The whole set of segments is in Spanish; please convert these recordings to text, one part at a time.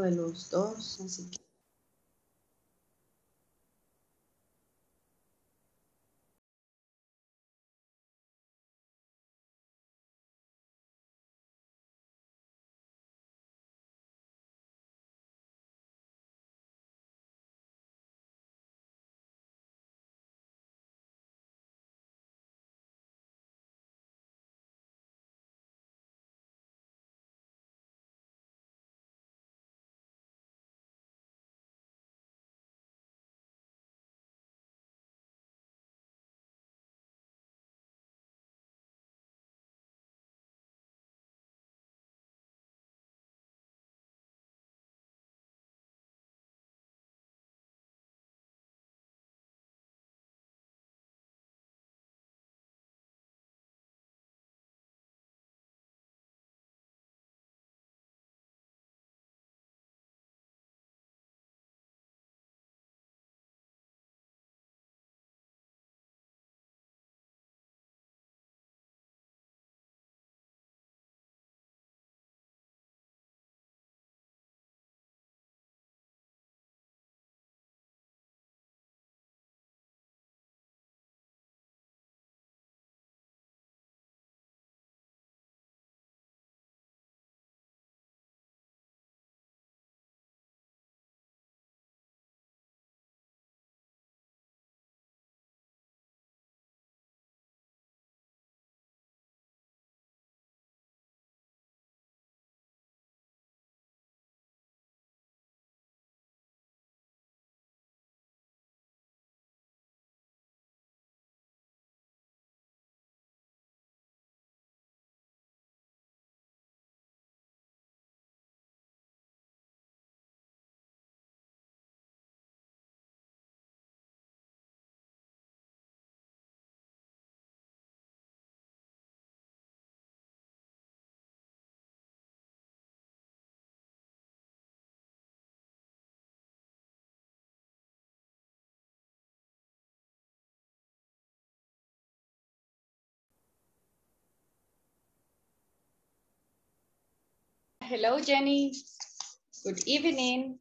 de los dos, así que... Hello, Jenny. Good evening.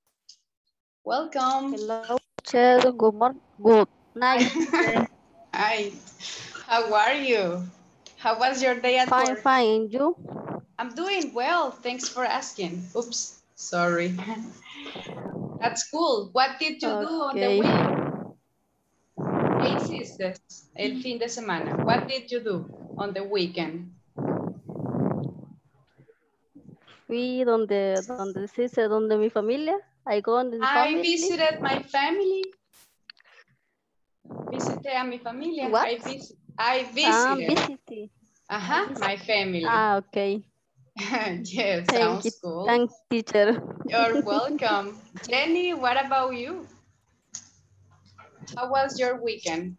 Welcome. Hello, teacher. Good morning. Good night. Hi. How are you? How was your day at Fine, work? fine. You? I'm doing well. Thanks for asking. Oops, sorry. That's cool. What did you do on the Okay. week? ¿Qué hiciste el fin de semana? What did you do on the weekend? Fui donde se dice, donde mi familia. I go on the I family. visited my family. Visité a mi familia. What? I visited. Visiting. Ajá, my family. Okay. Yes, Thank you. sounds cool. Thanks, teacher. You're welcome. Jenny, what about you? How was your weekend?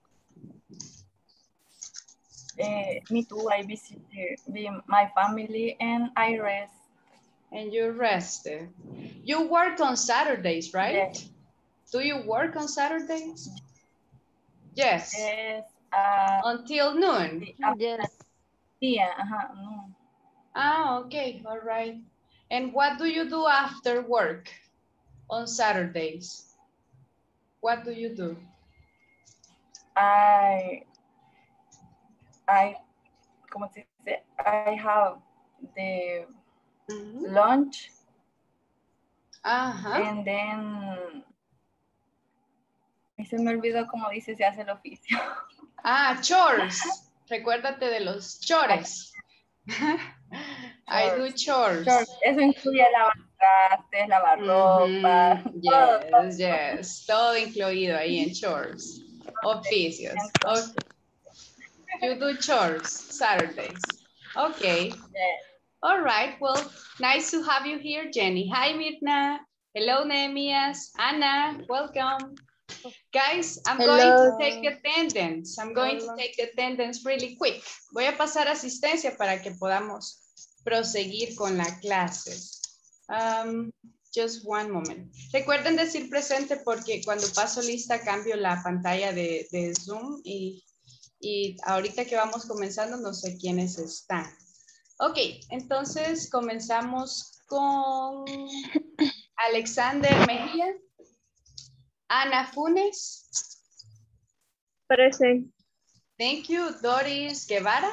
Me too. I visited my family and I rest. And you rested. You work on Saturdays, right? Yes. Do you work on Saturdays? Yes. Yes. Until noon? Yes. Yeah. No. Ah, okay, all right. And what do you do after work on Saturdays? What do you do? I como se dice, I have the lunch and then se me olvidó cómo dice se hace el oficio. Ah, chores. Recuérdate de los chores. I do chores. Eso incluye lavar trastes, lavar ropa. Yes, yes. Todo incluido ahí en chores. Oficios. Okay. You do chores Saturdays. Okay. Yes. All right. Well, nice to have you here, Jenny. Hi, Mirna. Hello, Nehemias. Anna, welcome. Guys, I'm going to take attendance. I'm going to take attendance really quick. Voy a pasar asistencia para que podamos proseguir con la clase. Just one moment. Recuerden decir presente porque cuando paso lista cambio la pantalla de Zoom y ahorita que vamos comenzando no sé quiénes están. Ok, entonces comenzamos con Alexander Mejía. Ana Funes. Present. Thank you. Doris Guevara.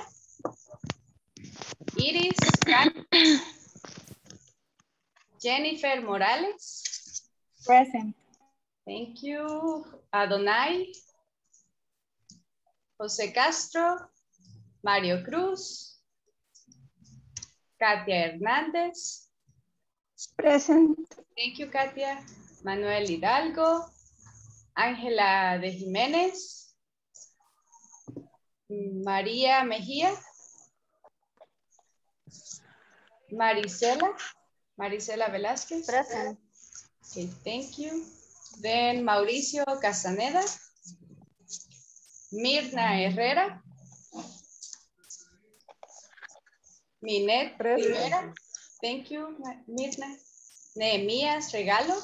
Iris. Jennifer Morales. Present. Thank you. Adonai. José Castro. Mario Cruz. Katia Hernández. Present. Thank you, Katia. Manuel Hidalgo. Ángela de Jiménez. María Mejía. Marisela Velázquez. Present. Okay, thank you. Then Mauricio Castaneda. Mirna Herrera. Minet Rivera. Thank you, Mirna. Nehemías Regalo.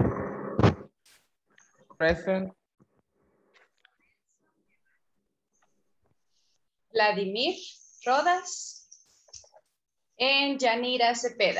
Present. Vladimir Rodas. And Yanira Cepeda.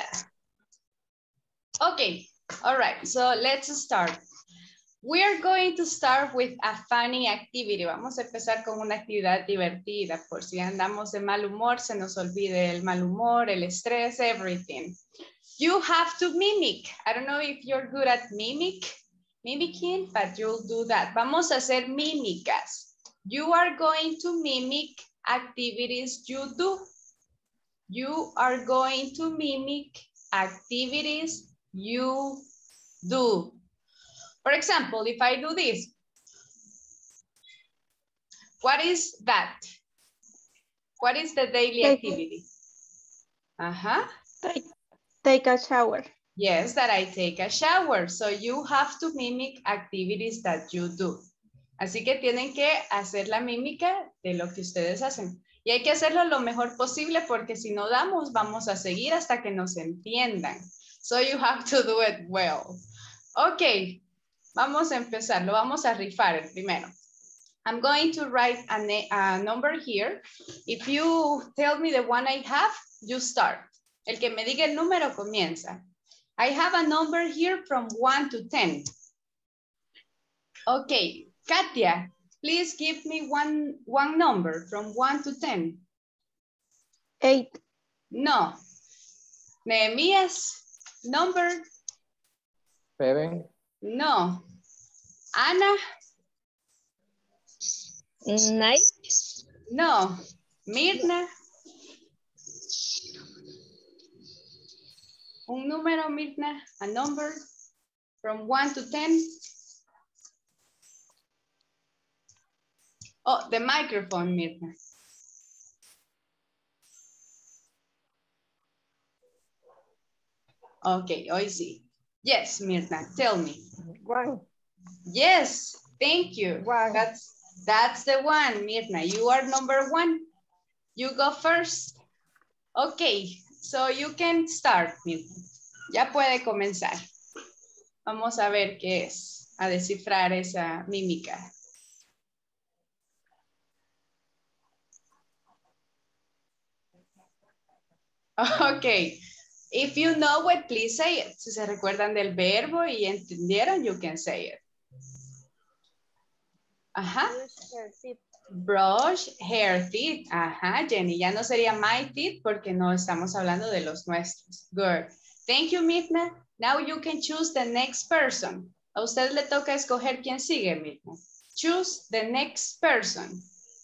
Okay, all right, so let's start. We're going to start with a funny activity. Vamos a empezar con una actividad divertida. Por si andamos de mal humor, se nos olvide el mal humor, el estrés, everything. You have to mimic. I don't know if you're good at mimicking, but you'll do that. Vamos a hacer mímicas. You are going to mimic activities you do. You are going to mimic activities you do. For example, if I do this, what is that? What is the daily activity? Take a shower. Yes, that I take a shower. So you have to mimic activities that you do. Así que tienen que hacer la mímica de lo que ustedes hacen. Y hay que hacerlo lo mejor posible porque si no damos, vamos a seguir hasta que nos entiendan. So you have to do it well. Ok, vamos a empezar. Lo vamos a rifar el primero. I'm going to write a number here. If you tell me the one I have, you start. El que me diga el número comienza. I have a number here from 1 to 10. Okay, Katia, please give me one number from 1 to 10. 8. No. Nehemías, number? 7. No. Ana? 9. No. Mirna? Un número, Mirna, a number from 1 to 10. Oh, the microphone, Mirna. Okay, hoy sí. Yes, Mirna, tell me. 1. Yes, thank you. 1. That's the one, Mirna. You are number 1. You go first. Okay, so you can start, Mirna. Ya puede comenzar. Vamos a ver qué es, a descifrar esa mímica. Okay, if you know it, please say it. Si se recuerdan del verbo y entendieron, you can say it. Ajá. Brush hair teeth. Ajá, Jenny. Ya no sería my teeth porque no estamos hablando de los nuestros. Good. Thank you, Mirna. Now you can choose the next person. A usted le toca escoger quién sigue, Mirna. Choose the next person.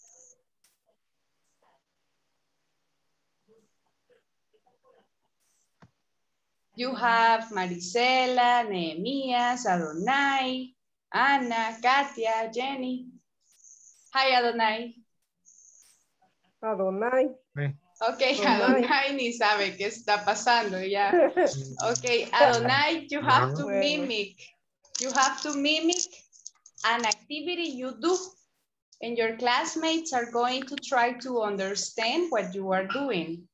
You have Marisela, Nehemías, Adonai, Ana, Katia, Jenny. Hi, Adonai. Adonai. Ok, Adonai ni sabe qué está pasando ya. Ok, Adonai, you have to mimic. You have to mimic an activity you do. And your classmates are going to try to understand what you are doing.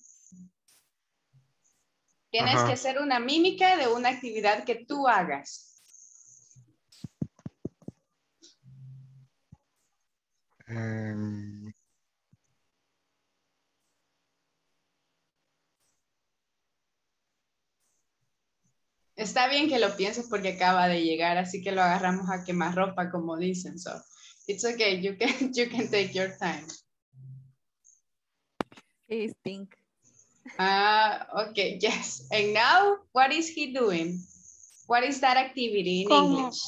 Tienes que hacer una mímica de una actividad que tú hagas. Está bien que lo pienses porque acaba de llegar, así que lo agarramos a quemarropa, como dicen. So, it's okay, you can take your time. He stink. Okay, yes. And now, what is he doing? What is that activity in English?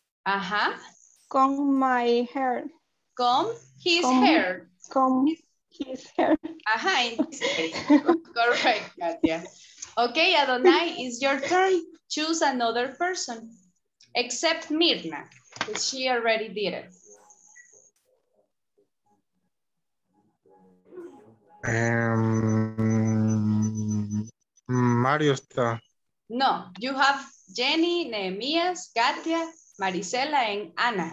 Comb my hair. Comb his hair. Comb his hair. In this case. Correct, Katia. Okay, Adonai, it's your turn. Choose another person. Except Mirna, because she already did it. Mario está. No, you have Jenny, Nehemias, Katia, Marisela, and Ana.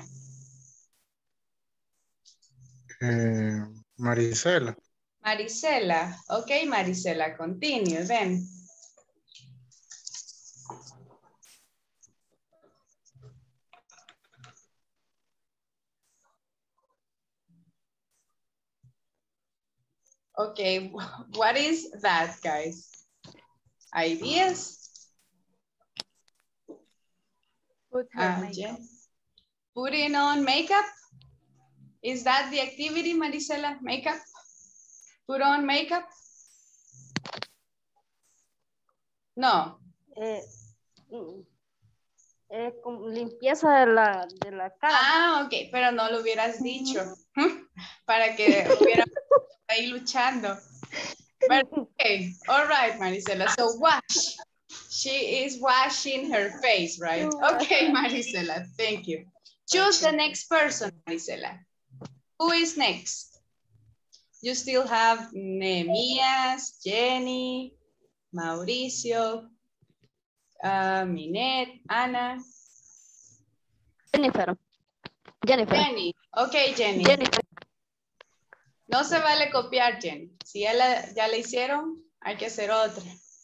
Marisela. Marisela. Okay, Marisela, continue then. Okay, what is that, guys? Ideas? Put her makeup. Putting on makeup? Is that the activity, Marisela? Makeup? Put on makeup? No. Limpieza de la cara. Ok, pero no lo hubieras dicho para que hubiera ahí luchando. But, okay, all right, Marisela. So wash. She is washing her face, right? Okay, Marisela, thank you. Choose the next person, Marisela. Who is next? You still have Nehemias, Jenny, Mauricio, Minette, Ana. Jennifer. Jenny. Okay, Jenny. Jennifer. No se vale copiar, Jenny. Si ya la hicieron, hay que hacer otra.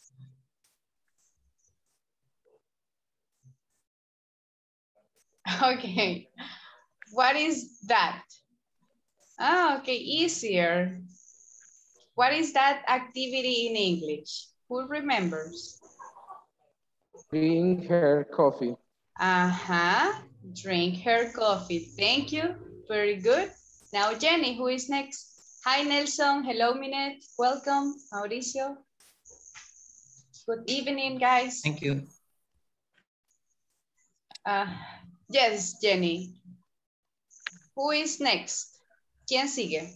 Okay. What is that? Okay, easier. What is that activity in English? Who remembers? Drink her coffee. Drink her coffee. Thank you. Very good. Now, Jenny, who is next? Hi, Nelson. Hello, Minette. Welcome, Mauricio. Good evening, guys. Thank you. Yes, Jenny. Who is next? ¿Quién sigue?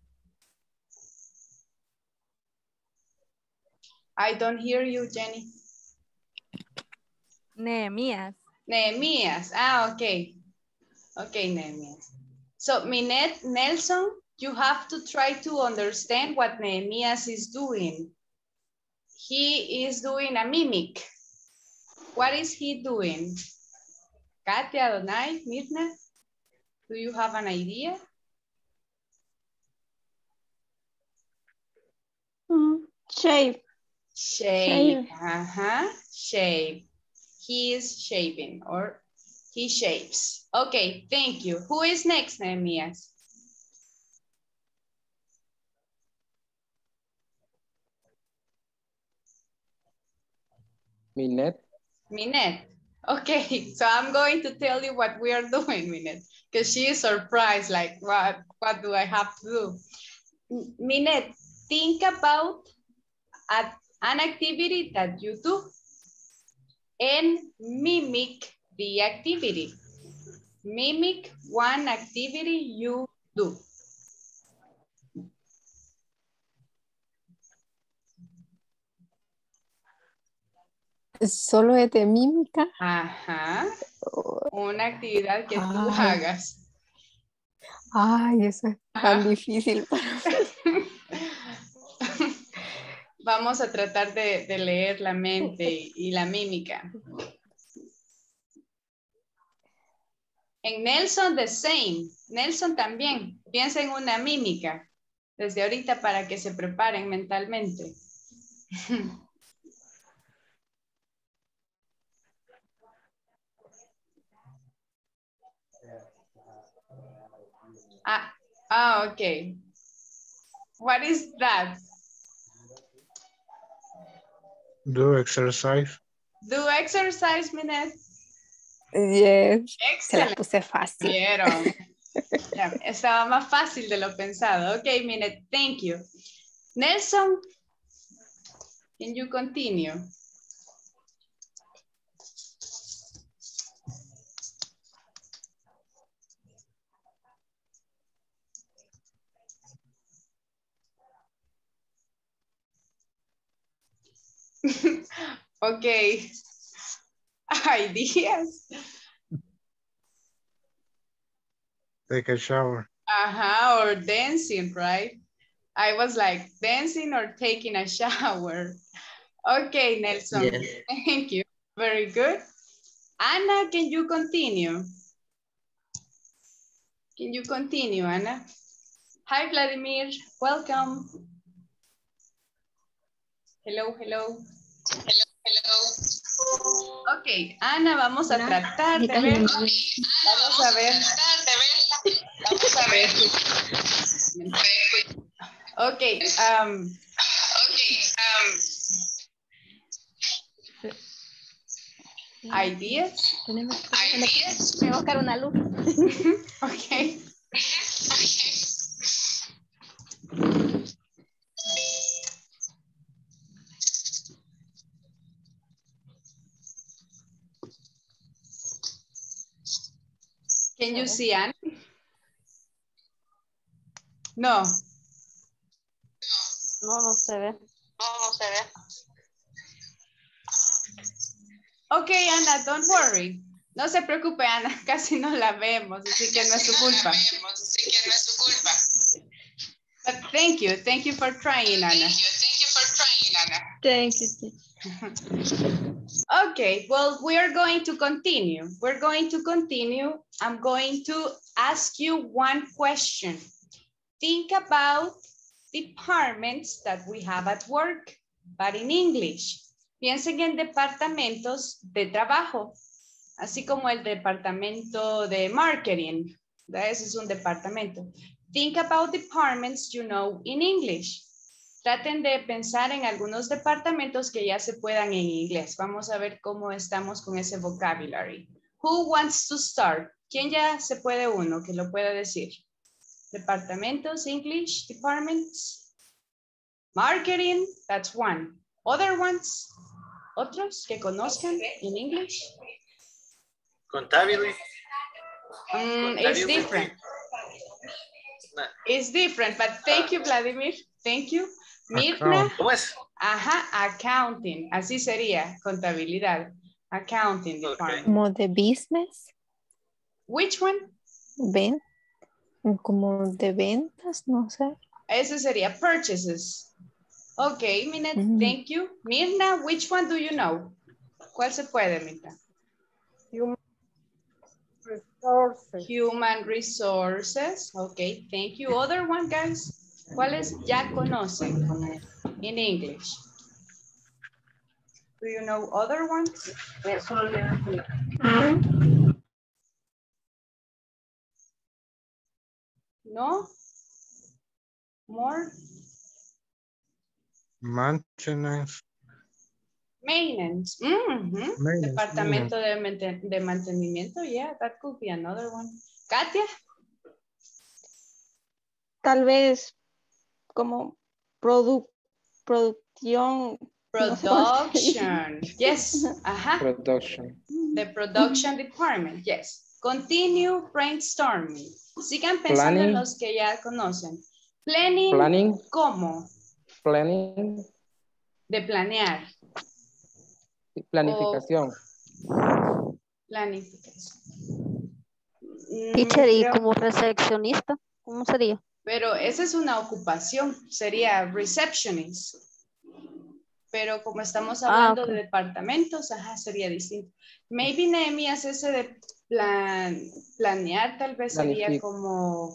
I don't hear you, Jenny. Nehemias. Nehemias. Okay. Okay, Nehemias. So, Minette, Nelson, you have to try to understand what Nehemias is doing. He is doing a mimic. What is he doing? Katia, Adonai, Mirna, do you have an idea? Shape. Shape. Shape. He is shaping or he shapes. Okay, thank you. Who is next, Nehemias? Minette. Minette. Okay, so I'm going to tell you what we are doing, Minette, because she is surprised, like, what do I have to do? Minette, think about an activity that you do and mimic the activity. Mimic one activity you do. ¿Solo es de mímica? Una actividad que tú hagas. Ay, eso es tan difícil para mí. Vamos a tratar de leer la mente y la mímica. En Nelson, the same. Nelson también. Piensa en una mímica. Desde ahorita para que se preparen mentalmente. Okay. What is that? Do exercise. Do exercise, Minette. Yes. Se la Excellent. puse fácil. Vieron. Ya, estaba más fácil de lo pensado. Ok, Minette, thank you. Nelson, can you continue? Okay. Ideas. Take a shower. Or dancing, right? I was like dancing or taking a shower. Okay, Nelson. Yes. Thank you. Very good. Anna, can you continue? Can you continue, Anna? Hi, Vladimir. Welcome. Hello, hello. Ok, Ana, vamos a tratar de ver. Vamos a ver. Vamos a ver. Ok. Ideas. Voy a buscar una luz. Ok. Can you see Anna? No. No se ve. Ok, Ana, don't worry. No se preocupe, Ana, casi no la vemos, así que no es su culpa. But thank you for trying, Ana. Thank you. Okay, well, we are going to continue. We're going to continue. I'm going to ask you one question. Think about departments that we have at work, but in English. Piensen en departamentos de trabajo, así como el departamento de marketing. Ese es un departamento. Think about departments you know in English. Traten de pensar en algunos departamentos que ya se puedan en inglés. Vamos a ver cómo estamos con ese vocabulary. Who wants to start? ¿Quién ya se puede uno que lo pueda decir? Departamentos, English, departments. Marketing, that's one. Other ones? ¿Otros que conozcan en English? Contability. It's different. It's different, but thank you, Vladimir. Thank you. Mirna. ¿Cómo es? Ajá, accounting. Así sería, contabilidad. Accounting department. Como de business. Which one? Como de ventas, no sé. Ese sería purchases. Okay, Minette, thank you. Mirna, which one do you know? ¿Cuál se puede, Mirna? Human resources. Human resources. Okay, thank you. Other one, guys. ¿Cuáles ya conocen in English? Do you know other ones? No? More? Maintenance. Maintenance. Maintenance, Departamento de mantenimiento. Yeah, that could be another one. Katia? Tal vez como producción. Production. Yes. Ajá. Production. The production department. Yes. Continue brainstorming. Sigan pensando en los que ya conocen. Planning. Planning. ¿Cómo? Planning. De planear. Planificación. Planificación. Teacher, y Creo- como recepcionista, ¿cómo sería? Pero esa es una ocupación. Sería receptionist. Pero como estamos hablando ok. de departamentos, ajá, sería distinto. Maybe Nehemías ese de planear tal vez sería como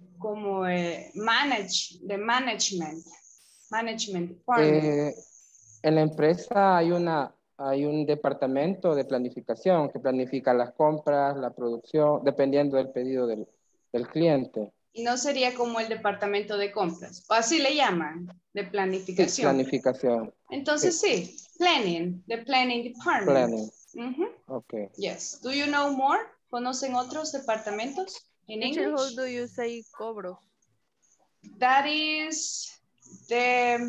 management department. En la empresa hay un departamento de planificación que planifica las compras, la producción, dependiendo del pedido del cliente. Y no sería como el departamento de compras. O así le llaman, de Sí, planificación. planificación. Entonces sí, planning, the planning department. Planning. Mhm. Okay. Yes. Do you know more? ¿Conocen otros departamentos in Teacher, how English? do you say cobros? That is the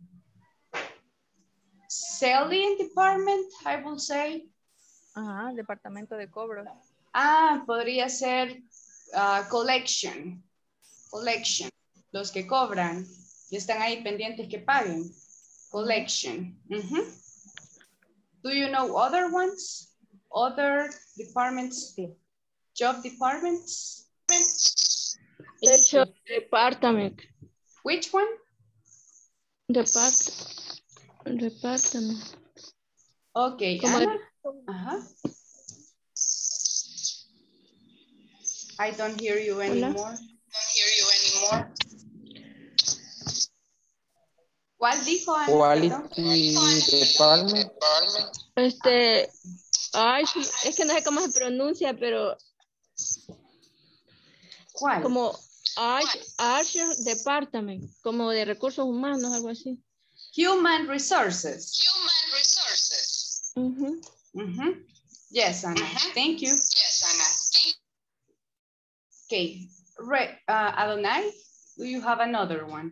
selling department, I will say. Ajá, departamento de cobros. Ah, podría ser collection. Collection. Los que cobran y están ahí pendientes que paguen. Collection. Mhm. Do you know other ones? Other departments? Sí. Job departments? Teacher, department. Which one? Department. Okay, Como Ana. Ajá. I don't hear you anymore. ¿Cuál dijo Ana? Perdón. Quality department. Ay, es que no sé cómo se pronuncia, pero ¿Cuál? como Archer Department, como de recursos humanos, algo así. Human resources. Ujú. Mhm. Yes, Ana. Thank you. Okay. Adonai, do you have another one?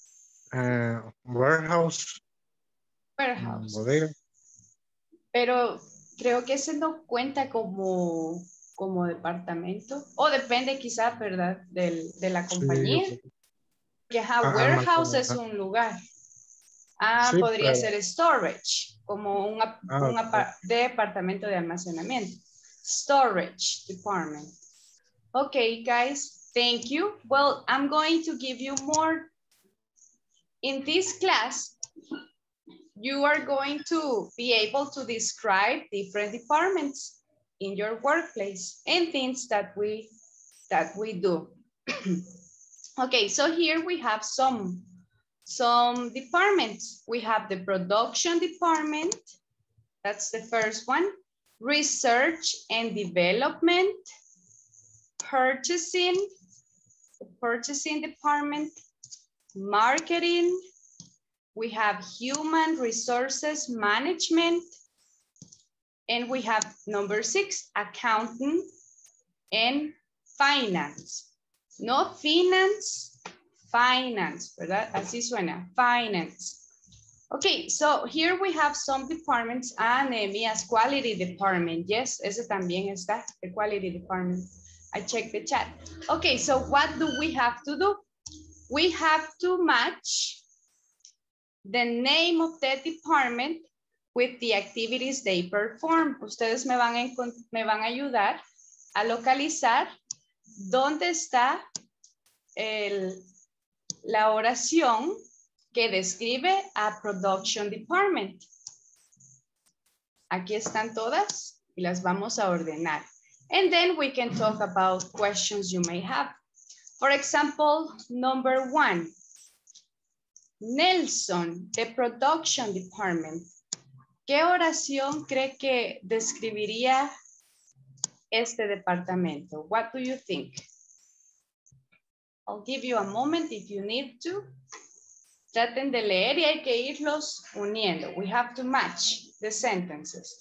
Warehouse. Warehouse. Bodega. Pero creo que ese no cuenta como departamento. O depende quizás, ¿verdad? De la compañía. Sí. Que warehouse es un lugar. Sí, Podría pero- ser storage, como un departamento de almacenamiento. Storage department. Okay, guys, thank you. Well, I'm going to give you more. In this class, you are going to be able to describe different departments in your workplace and things that we do. Okay, so here we have some departments. We have the production department. That's the first one. Research and development. Purchasing department. Marketing. We have human resources management. And we have number 6, accounting and finance. No finance, finance, ¿verdad? Así suena, finance. Okay, so here we have some departments. Nehemiah's quality department. Yes, ese también está, the quality department. I checked the chat. Okay, so what do we have to do? We have to match the name of the department with the activities they perform. Ustedes me van a ayudar a localizar dónde está la oración que describe a production department. Aquí están todas y las vamos a ordenar. And then we can talk about questions you may have. For example, number 1. Nelson, the production department. ¿Qué oración cree que describiría este departamento? What do you think? I'll give you a moment if you need to. Traten de leer y hay que irlos uniendo. We have to match the sentences.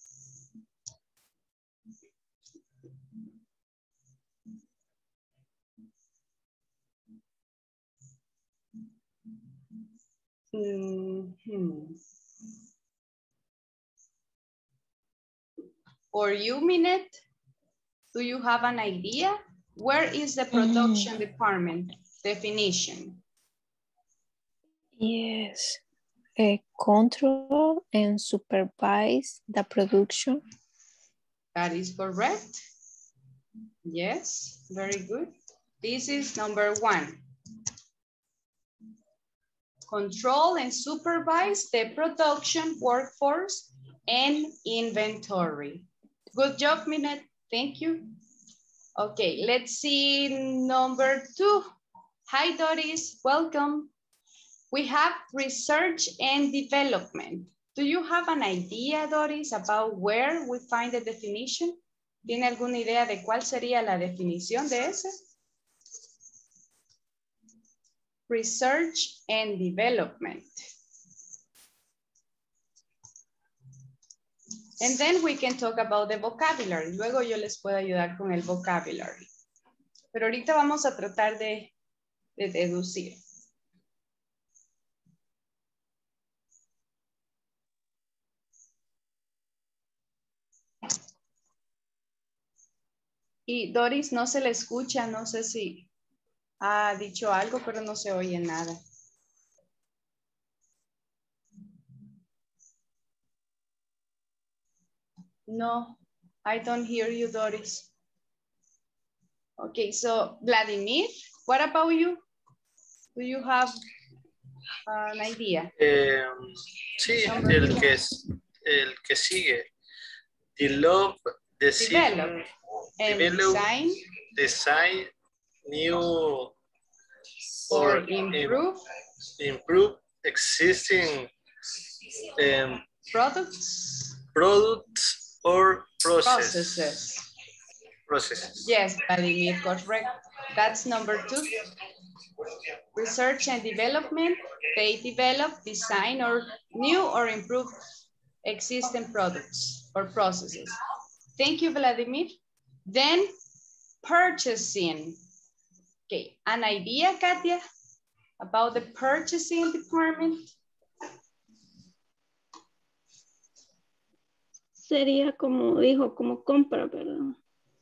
For you, Minette, do you have an idea? Where is the production department definition? Yes. Control and supervise the production. That is correct. Yes, very good. This is number 1. Control and supervise the production workforce and inventory. Good job, Minette. Thank you. Okay, let's see number 2. Hi, Doris. Welcome. We have research and development. Do you have an idea, Doris, about where we find the definition? ¿Tiene alguna idea de cuál sería la definición de ese? research and development. And then we can talk about the vocabulary. Luego yo les puedo ayudar con el vocabulary. Pero ahorita vamos a tratar de deducir. Y Doris no se le escucha, no sé si ha dicho algo, pero no se oye nada. No, I don't hear you, Doris. Okay, so Vladimir, what about you? Do you have an idea? Sí, el que sigue. Develop, Develop and design new or or improve existing products or processes. processes. Yes, Vladimir, correct. That's number 2. Research and development. They develop, design, or new or improve existing products or processes. Thank you, Vladimir. Then purchasing. Okay, an idea, Katia, about the purchasing department? Sería como dijo, como compra, ¿verdad?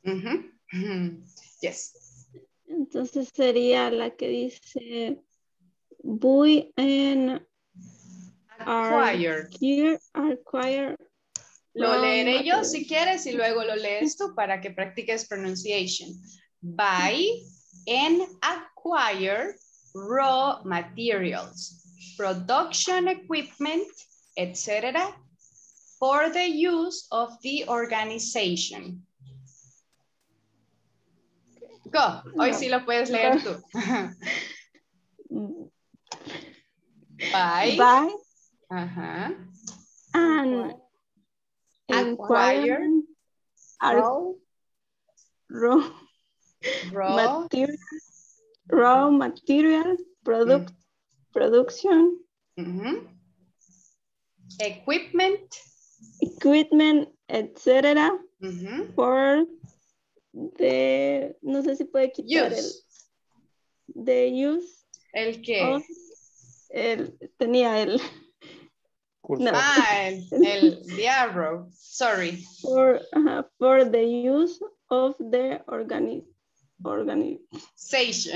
Yes. Entonces sería la que dice buy and Acquire. Acquire. Lo leeré yo si quieres y luego lo lees tú para que practiques pronunciation. Buy and acquire raw materials, production equipment, etc. for the use of the organization. Go, hoy sí lo puedes leer tú. Buy. And acquire raw material production equipment, etc. for the, no sé si puede quitar the use. ¿El qué? Tenía el no. The arrow, sorry. For the use of the organization.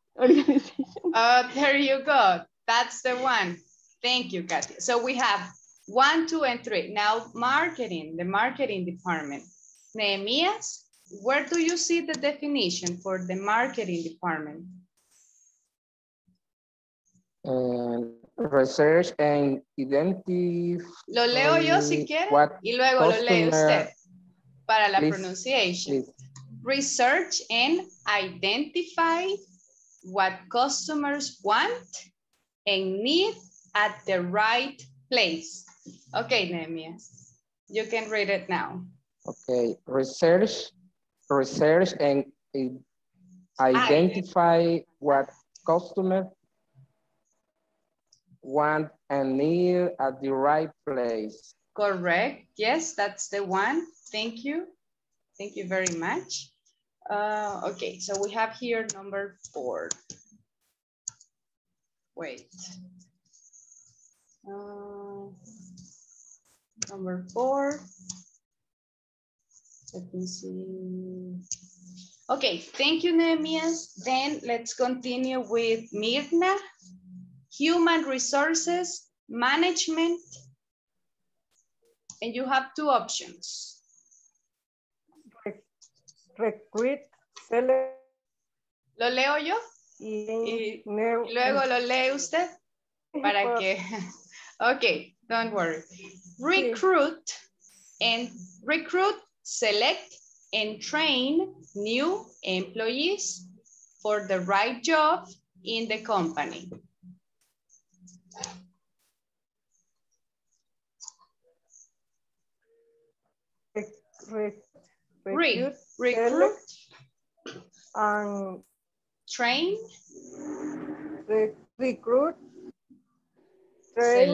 There you go. That's the one. Thank you, Katia. So we have 1, 2, and 3. Now marketing, the marketing department. Nehemias, where do you see the definition for the marketing department? Research and identify. Lo leo yo si quiere y luego lo lee usted para la pronunciation. Research and identify what customers want and need at the right place. Okay, Nehemias, you can read it now. Okay, research and identify what customers want and need at the right place. Correct. Yes, that's the one. Thank you. Thank you very much. Okay, so we have here number 4. Wait. Number 4. Let me see. Okay, thank you, Nehemias. Then let's continue with Mirna. Human resources management. And you have 2 options. Recruit, select. ¿Lo leo yo? Y luego lo lee usted para que... Okay, don't worry. Recruit, select, and train new employees for the right job in the company. Recruit, and train, recruit, train,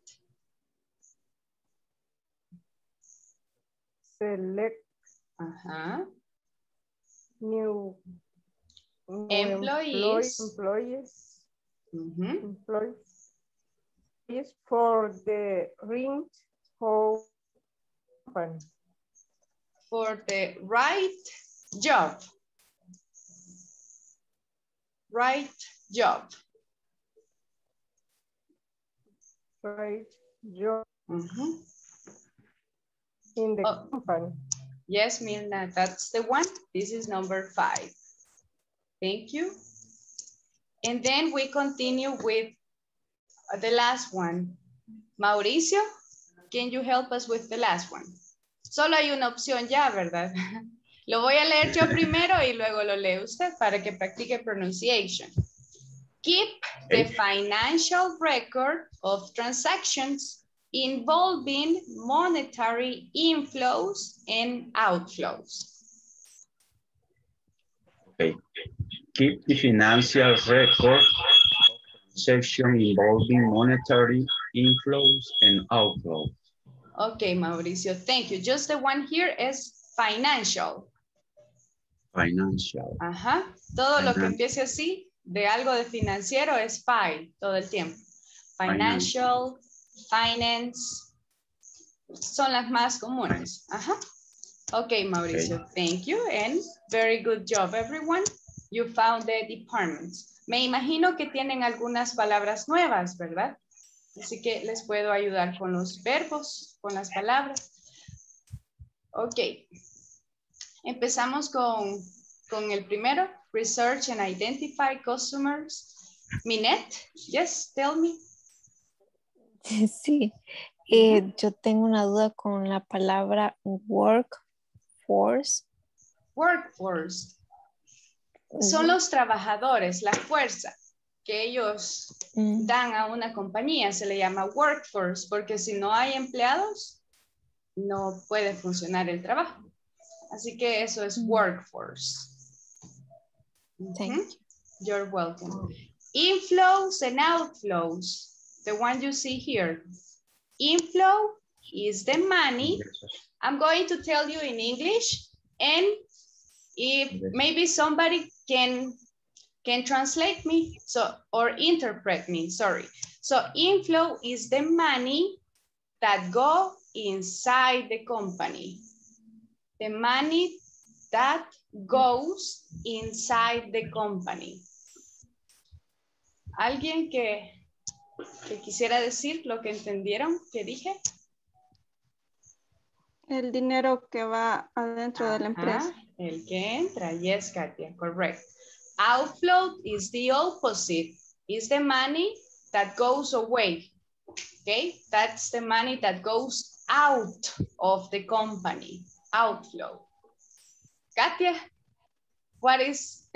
select Ajá. new Employees. employees Ujú. is for the ring company. For the right job. Right job. Right job Ujú. in the Oh. company. Yes, Mirna, that's the one. This is number 5. Thank you. And then we continue with the last one. Mauricio, can you help us with the last one? Solo hay una opción ya, ¿verdad? Lo voy a leer yo primero y luego lo lee usted para que practique pronunciation. Keep the financial record of transactions involving monetary inflows and outflows. Okay. Keep the financial record of transactions involving monetary inflows and outflows. Okay, Mauricio, thank you. Just the one here is financial. Financial. Ajá. Todo lo que empiece así, de algo de financiero es FI, todo el tiempo. Financial, finance, son las más comunes. Ajá. Okay, Mauricio, thank you. And very good job, everyone. You found the departments. Me imagino que tienen algunas palabras nuevas, ¿verdad? Así que les puedo ayudar con los verbos, con las palabras. Ok. Empezamos con el primero. Research and identify customers. Minette, yes, tell me. Sí. Yo tengo una duda con la palabra workforce. Workforce. Son los trabajadores, la fuerza que ellos dan a una compañía. Se le llama workforce porque si no hay empleados, no puede funcionar el trabajo. Así que eso es workforce. Thank you. You're welcome. Inflows and outflows. The one you see here. Inflow is the money. I'm going to tell you in English, and if maybe somebody can translate me, or interpret me, sorry. So inflow is the money that go inside the company. The money that goes inside the company. ¿Alguien que quisiera decir lo que entendieron que dije? El dinero que va adentro de la empresa. El que entra, yes, Katia, correct. Outflow is the opposite. Is the money that goes away. Okay, that's the money that goes out of the company. Outflow. Katia, what is?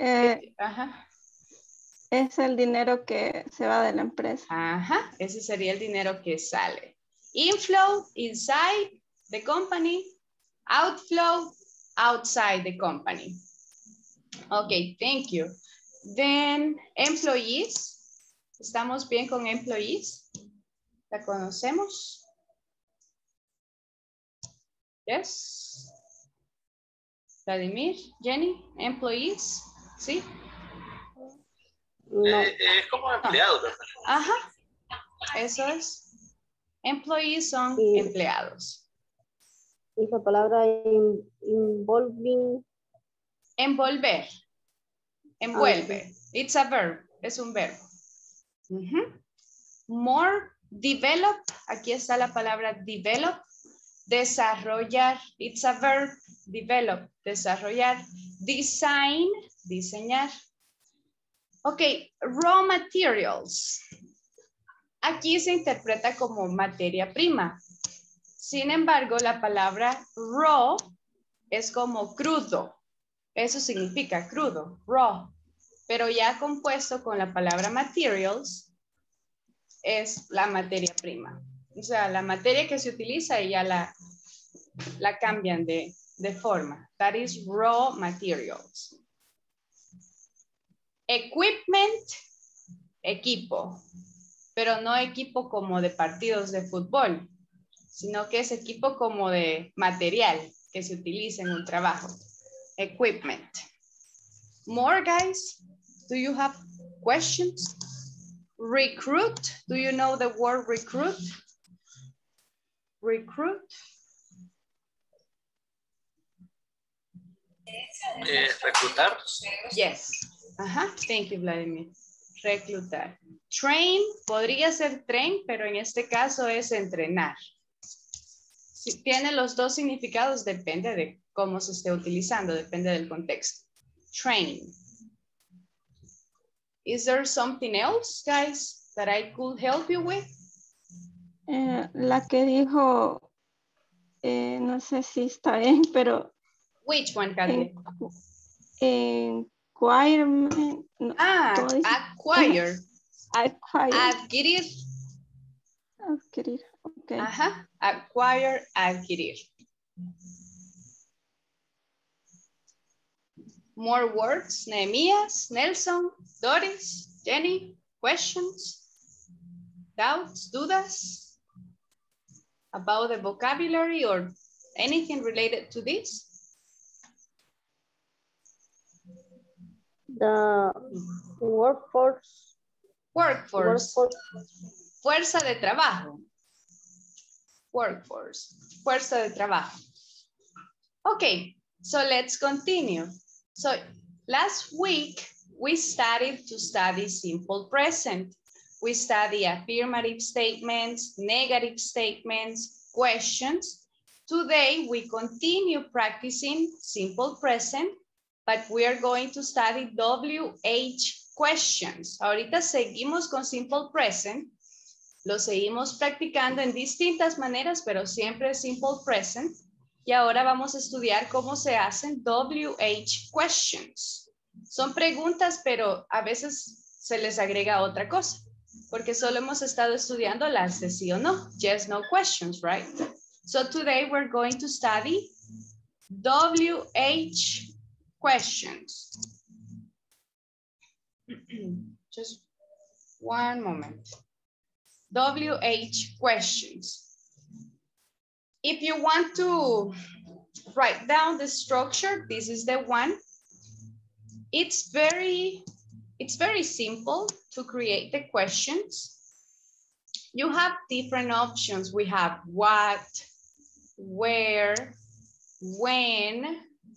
Es el dinero que se va de la empresa. Ajá, ese sería el dinero que sale. Inflow, inside the company. Outflow, outside the company. Okay, thank you. Then, employees. ¿Estamos bien con employees? ¿La conocemos? Yes. Vladimir, Jenny, employees, ¿sí? No. Es como empleado, ¿verdad? Ajá, eso es. Employees son empleados. Y la palabra involving. Envolver. Envuelve. It's a verb. Es un verbo. More, develop. Aquí está la palabra develop. Desarrollar. It's a verb. Develop. Desarrollar. Design. Diseñar. Ok. Raw materials. Aquí se interpreta como materia prima. Sin embargo, la palabra raw es como crudo. Eso significa crudo, raw. Pero ya compuesto con la palabra materials es la materia prima. O sea, la materia que se utiliza y ya la cambian de forma. That is raw materials. Equipment equipo, pero no equipo como de partidos de fútbol, sino que es equipo como de material que se utiliza en un trabajo. Equipment. More, guys? Do you have questions? Recruit. Do you know the word recruit? Recruit. Reclutar. Yes. Ajá. Thank you, Vladimir. Reclutar. Train. Podría ser train, pero en este caso es entrenar. Si tiene los dos significados, depende de cómo se esté utilizando, depende del contexto. Train. Is there something else, guys, that I could help you with? La que dijo, no sé si está bien, pero... Which one, Katia? Acquirement. No, acquire. Acquire. Adquirir. Adquirir, ok. Ajá, acquire, adquirir. More words, Nehemías, Nelson, Doris, Jenny, questions, doubts, dudas about the vocabulary or anything related to this? The workforce. Workforce. Fuerza de trabajo. Workforce. Fuerza de trabajo. Okay, so let's continue. So last week, we started to study simple present. We study affirmative statements, negative statements, questions. Today, we continue practicing simple present, but we are going to study WH questions. Ahorita seguimos con simple present. Lo seguimos practicando en distintas maneras, pero siempre simple present. Y ahora vamos a estudiar cómo se hacen WH questions. Son preguntas, pero a veces se les agrega otra cosa, porque solo hemos estado estudiando las de sí o no, yes, no questions, right? So today we're going to study WH questions. Just one moment. WH questions. If you want to write down the structure, this is the one. It's very simple to create the questions. You have different options. We have what, where, when,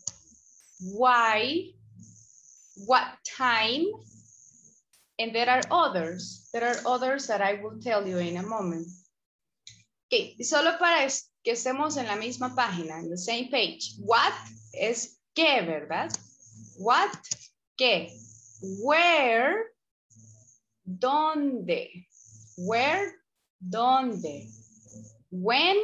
why, what time, and there are others. There are others that I will tell you in a moment. Okay, solo para que estemos en la misma página, en the same page. What es qué, ¿verdad? What, qué. Where, dónde. Where, dónde. When,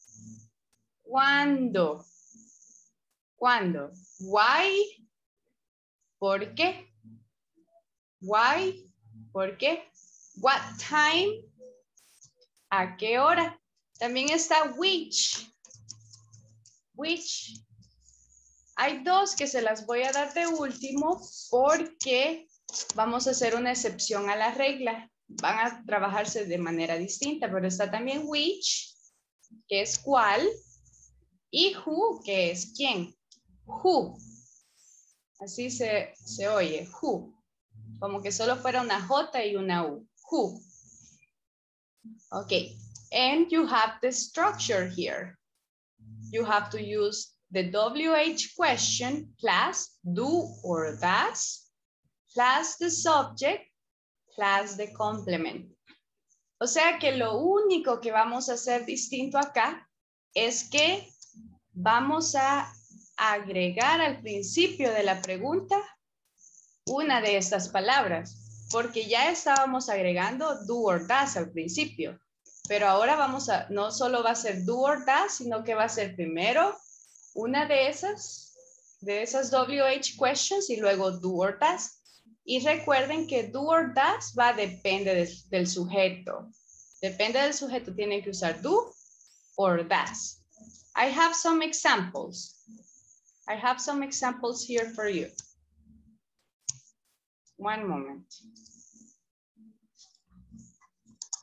cuándo. ¿Cuándo? Why, ¿por qué? Why, ¿por qué? What time, ¿a qué hora? También está which. Which. Hay dos que se las voy a dar de último porque vamos a hacer una excepción a la regla. Van a trabajarse de manera distinta, pero está también which, que es cuál, y who, que es quién. Who. Así se oye, who. Como que solo fuera una J y una U. Who. Okay. And you have the structure here. You have to use the WH question plus do or does plus the subject plus the complement. O sea que lo único que vamos a hacer distinto acá es que vamos a agregar al principio de la pregunta una de estas palabras, porque ya estábamos agregando do or does al principio. Pero ahora no solo va a ser do or does, sino que va a ser primero una de esas WH questions y luego do or does. Y recuerden que do or does depende del sujeto. Depende del sujeto, tienen que usar do or does. I have some examples. I have some examples here for you. One moment.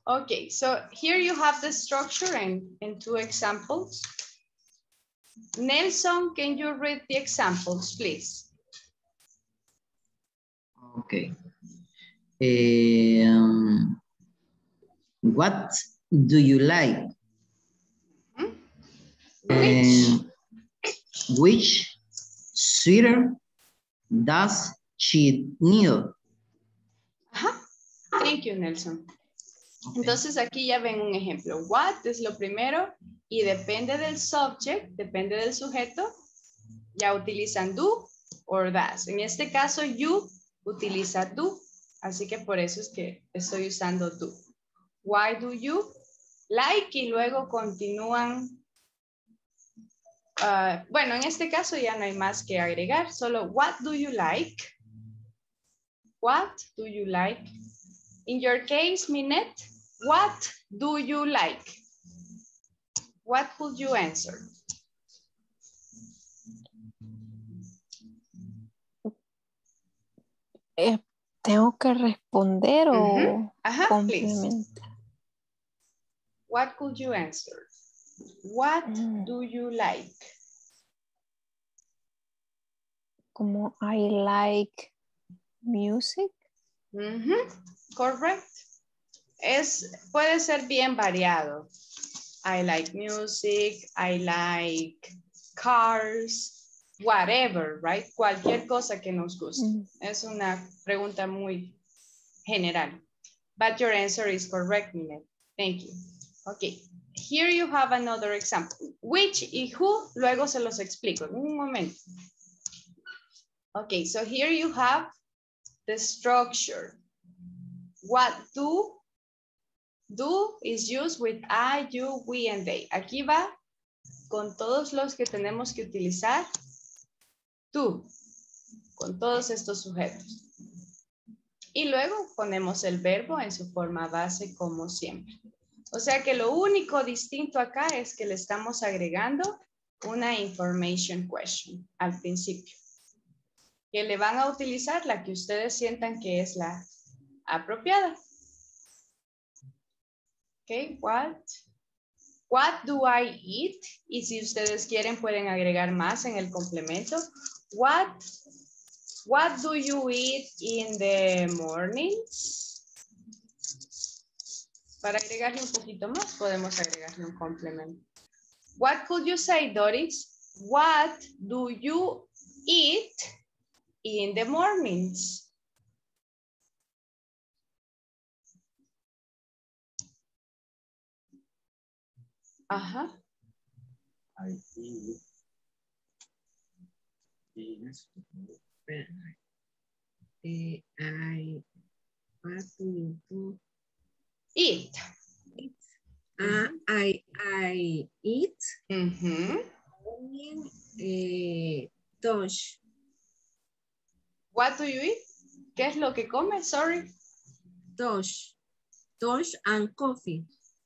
Okay, so here you have the structure in two examples. Nelson, can you read the examples, please? Okay. What do you like? Which sweater does she need? Ajá. Thank you, Nelson. Entonces aquí ya ven un ejemplo. What es lo primero y depende del subject, depende del sujeto, ya utilizan do or does. En este caso, you utiliza do, así que por eso es que estoy usando do. Why do you like? Y luego continúan. Bueno, en este caso ya no hay más que agregar, solo what do you like? What do you like? In your case, Minette, what do you like? What could you answer? ¿Tengo que responder o Ajá, complementar? What could you answer? What do you like? Como I like music. Correct. Puede ser bien variado. I like music, I like cars, whatever, right? Cualquier cosa que nos guste. Es una pregunta muy general. But your answer is correct, Minette. Thank you. Okay. Here you have another example. Which y who, luego se los explico en un momento. Okay, so here you have the structure. What do is used with I, you, we, and they. Aquí va con todos los que tenemos que utilizar do, con todos estos sujetos. Y luego ponemos el verbo en su forma base como siempre. O sea que lo único distinto acá es que le estamos agregando una information question al principio. Que le van a utilizar la que ustedes sientan que es la apropiada. Ok, what do I eat? Y si ustedes quieren pueden agregar más en el complemento. What do you eat in the mornings? Para agregarle un poquito más, podemos agregarle un complemento. What could you say, Doris? What do you eat in the mornings? Ajá. I eat. What do you do? Eat. I eat. Touch. What do you eat? ¿Qué es lo que come? Sorry. Touch and coffee.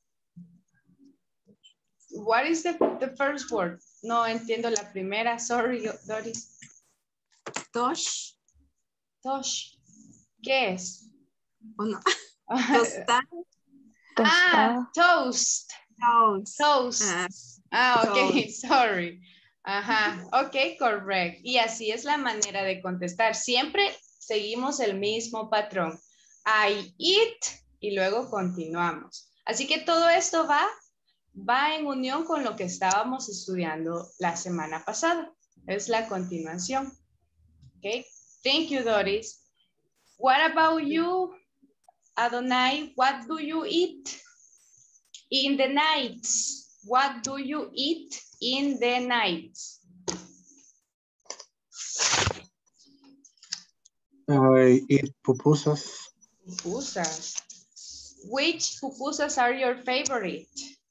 What is the first word? No entiendo la primera. Sorry, Doris. Touch. ¿Qué es? Oh, no. Tostar. Toast. Ok, sorry. Ajá, ok, correcto. Y así es la manera de contestar. Siempre seguimos el mismo patrón. I eat y luego continuamos. Así que todo esto va en unión con lo que estábamos estudiando la semana pasada. Es la continuación. Ok, thank you, Doris. What about you, Adonai? What do you eat in the nights? What do you eat in the nights? I eat pupusas. Pupusas. Which pupusas are your favorite?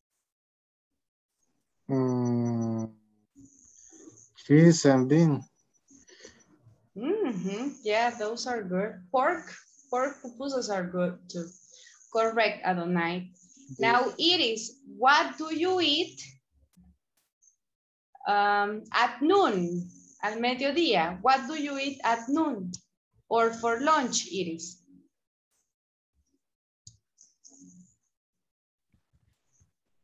Cheese and bean. Yeah, those are good. Pork pupusas are good too. Correct, Adonai. Now, Iris, what do you eat at noon, al mediodía? What do you eat at noon or for lunch, Iris?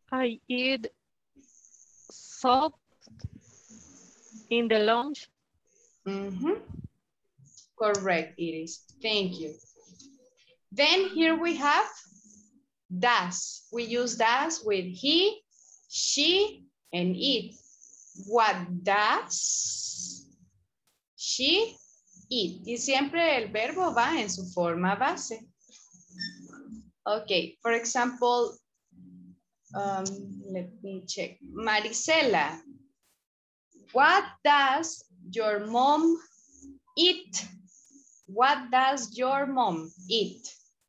I eat soup in the lunch. Correct, Iris. Thank you. Then here we have does. We use does with he, she, and it. What does she eat? Y siempre el verbo va en su forma base. Okay, for example, let me check. Marisela, what does your mom eat? What does your mom eat?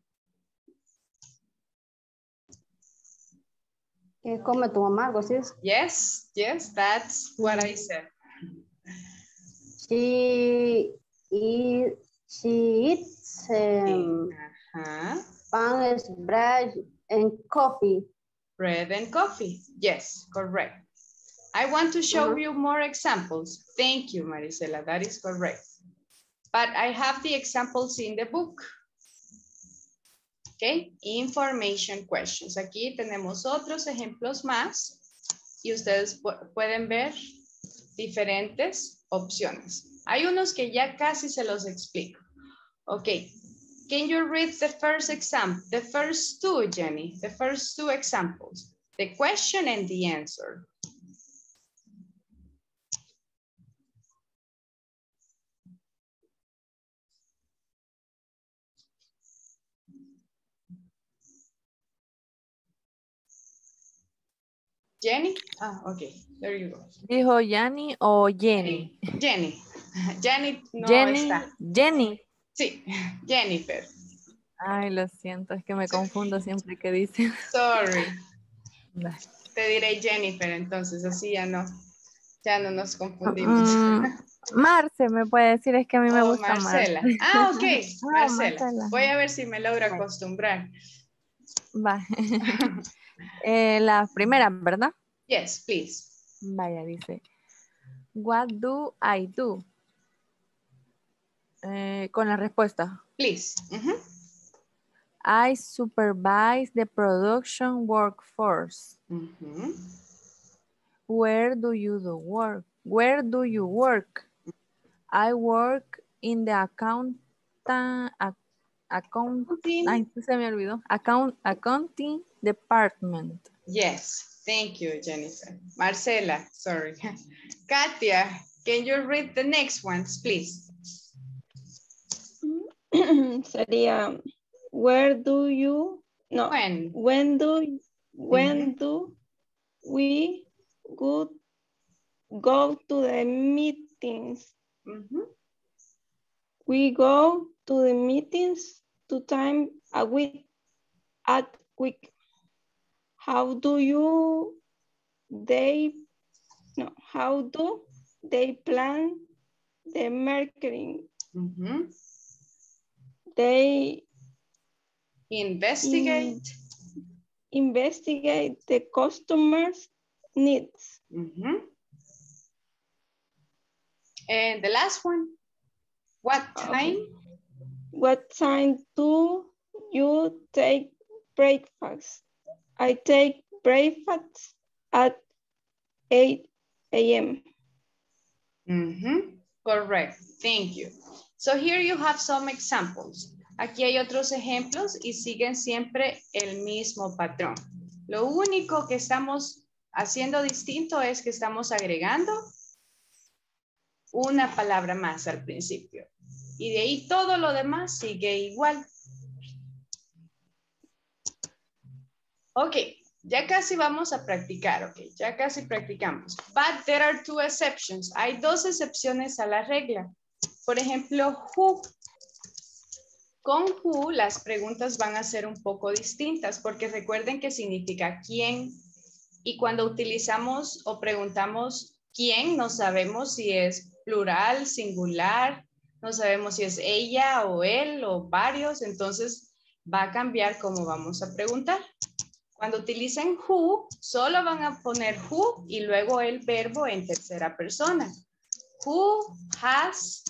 ¿Qué come tu mamá? Algo así es. Yes, yes, that's what I said. She eats pan, bread, and coffee. Bread and coffee. Yes, correct. I want to show you more examples. Thank you, Marisela. That is correct. But I have the examples in the book. Okay, information questions. Aquí tenemos otros ejemplos más y ustedes pueden ver diferentes opciones. Hay unos que ya casi se los explico. Okay, can you read the first example? The first two, Jenny, the first two examples, the question and the answer. Jenny? Ah, okay, there you go. ¿Dijo Yanni o Jenny? Jenny. Jenny no Jenny, está. Jenny. Sí, Jennifer. Ay, lo siento, es que me confundo siempre que dicen. Sorry. Te diré Jennifer, entonces así ya no nos confundimos. Marce me puede decir, es que a mí me gusta Marcela. Marce. Ah, ok, Marcela. Marcela. Voy a ver si me logro acostumbrar. Va. La primera, ¿verdad? Yes, please. Vaya, dice. What do I do? Con la respuesta. Please. I supervise the production workforce. Where do you work? Where do you work? I work in the accounting department. Yes, thank you, Jennifer. Marcela, sorry. Katia, can you read the next ones, please? Sería, where do you, no, when do we go to the meetings? We go to the meetings 2 times a week. How do they plan the marketing? They investigate the customer's needs. And the last one, what time? What time do you take breakfast? I take breakfast at 8 a.m. Correct, thank you. So here you have some examples. Aquí hay otros ejemplos y siguen siempre el mismo patrón. Lo único que estamos haciendo distinto es que estamos agregando una palabra más al principio. Y de ahí todo lo demás sigue igual. Ok, ya casi vamos a practicar, ok, ya casi practicamos. But there are 2 exceptions. Hay 2 excepciones a la regla. Por ejemplo, who. Con who las preguntas van a ser un poco distintas porque recuerden que significa quién. Y cuando utilizamos o preguntamos quién, no sabemos si es plural, singular, no sabemos si es ella o él o varios, entonces va a cambiar cómo vamos a preguntar. Cuando utilicen who, solo van a poner who y luego el verbo en tercera persona. Who has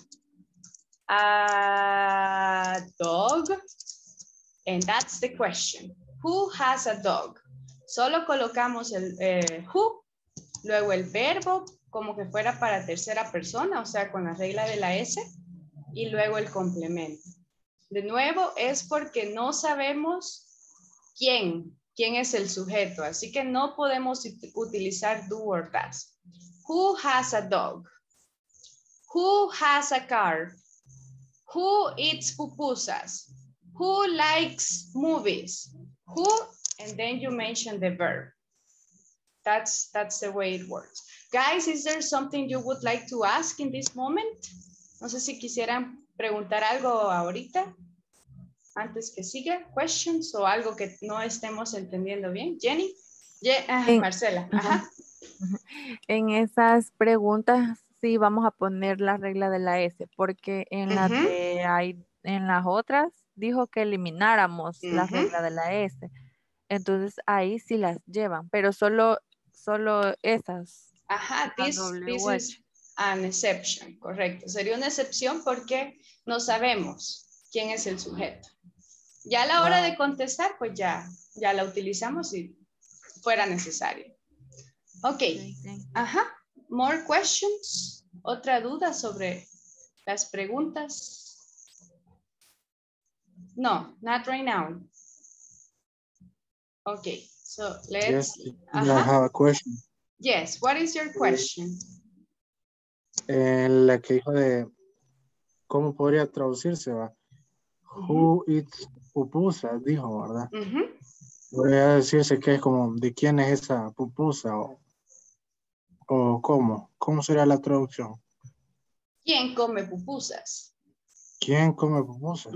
a dog? And that's the question. Who has a dog? Solo colocamos el who, luego el verbo como que fuera para tercera persona, o sea, con la regla de la S, y luego el complemento. De nuevo, es porque no sabemos quién es el sujeto, así que no podemos utilizar do or does. Who has a dog? Who has a car? Who eats pupusas? Who likes movies? Who, and then you mention the verb. That's the way it works. Guys, is there something you would like to ask in this moment? No sé si quisieran preguntar algo ahorita, antes que siga, questions o algo que no estemos entendiendo bien. Jenny, Marcela. Ajá. En esas preguntas sí vamos a poner la regla de la S, porque en las en las otras dijo que elimináramos la regla de la S. Entonces ahí sí las llevan, pero solo esas. Ajá, this is an exception, correcto. Sería una excepción porque no sabemos quién es el sujeto. Ya a la hora de contestar, pues ya la utilizamos si fuera necesario. Ok. Ajá. More questions. ¿Otra duda sobre las preguntas? No, not right now. Okay, so let's... Yes, I have a question. Yes, what is your question? En la que dijo de cómo podría traducirse, ¿va? Who eats pupusas, dijo, ¿verdad? Podría decirse que es como, ¿de quién es esa pupusa? ¿O cómo sería la traducción? ¿Quién come pupusas? ¿Quién come pupusas?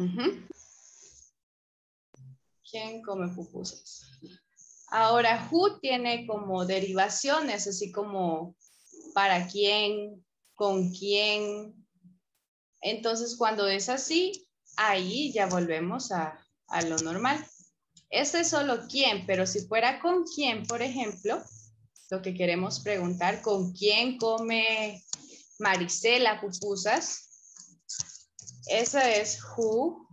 ¿Quién come pupusas? Ahora, who tiene como derivaciones, así como para quién, con quién. Entonces, cuando es así, ahí ya volvemos a lo normal. Este es solo quién, pero si fuera con quién, por ejemplo, lo que queremos preguntar, ¿con quién come Marisela pupusas? Esa es who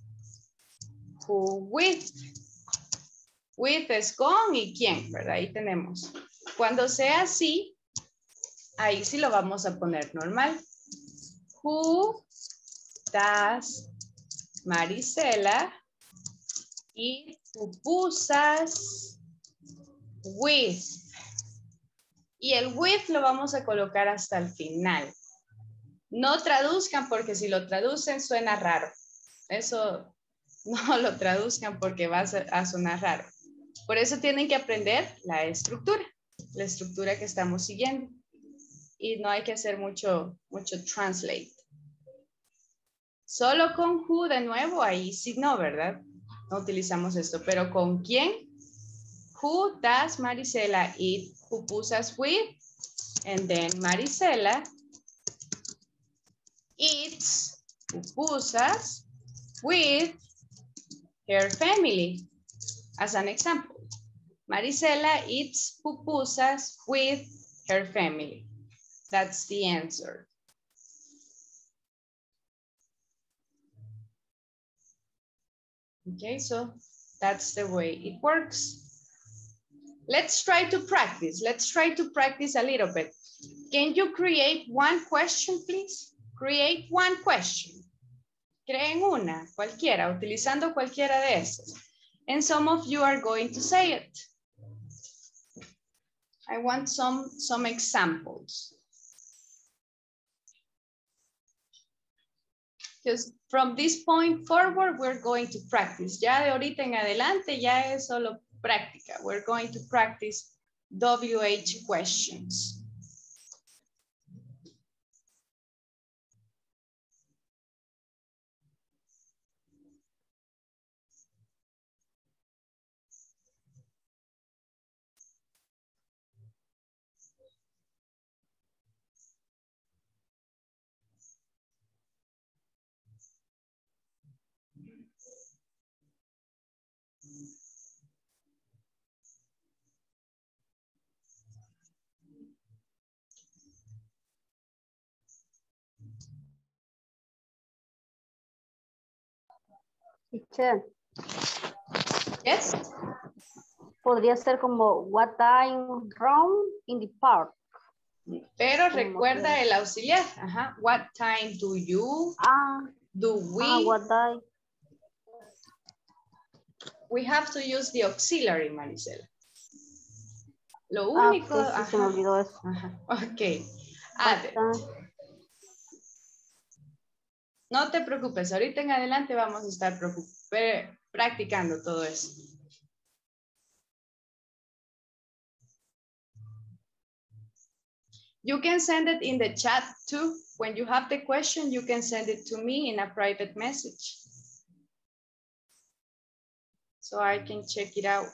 with. With es con y quién, ¿verdad? Ahí tenemos. Cuando sea así, ahí sí lo vamos a poner normal. Who does Marisela eat pupusas with? Y el with lo vamos a colocar hasta el final. No traduzcan porque si lo traducen suena raro. Eso no lo traduzcan porque va a sonar raro. Por eso tienen que aprender la estructura que estamos siguiendo. Y no hay que hacer mucho translate. Solo con who de nuevo, ahí sí no, ¿verdad? No utilizamos esto, pero ¿con quién? Who does Marisela eat pupusas with? And then Marisela eats pupusas with her family. As an example, Marisela eats pupusas with her family. That's the answer. Okay, so that's the way it works. Let's try to practice. Let's try to practice a little bit. Can you create one question, please? Create one question. Creen una, cualquiera, utilizando cualquiera de estas. And some of you are going to say it. I want some examples. Because from this point forward, we're going to practice. Ya de ahorita en adelante, ya es solo práctica. We're going to practice WH questions. Teacher. Yes. podría ser como what time run in the park. Pero recuerda el auxiliar. Ajá. What time do you? Do we? What time? We have to use the auxiliary, Maricela. Lo único. Okay, sí, se me olvidó eso. Ajá. Ok. No te preocupes, ahorita en adelante vamos a estar practicando todo eso. You can send it in the chat too. When you have the question, you can send it to me in a private message. So I can check it out.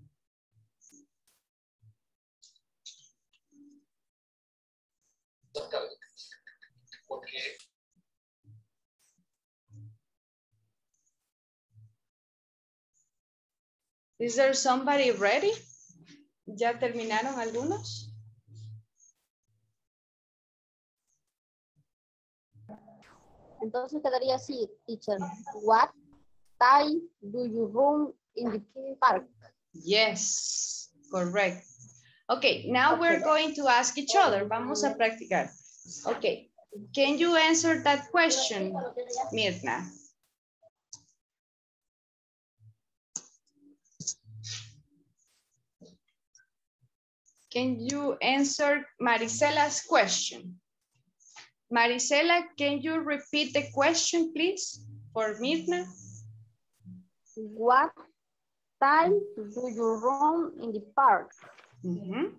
Is there somebody ready? ¿Ya terminaron algunos? Entonces quedaría así, teacher. What time do you run in the park? Yes, correct. Okay, now we're going to ask each other. Vamos a practicar. Okay, can you answer that question, Mirna? Can you answer Maricela's question? Maricela, can you repeat the question, please, for Mirna? What time do you run in the park? Mm-hmm.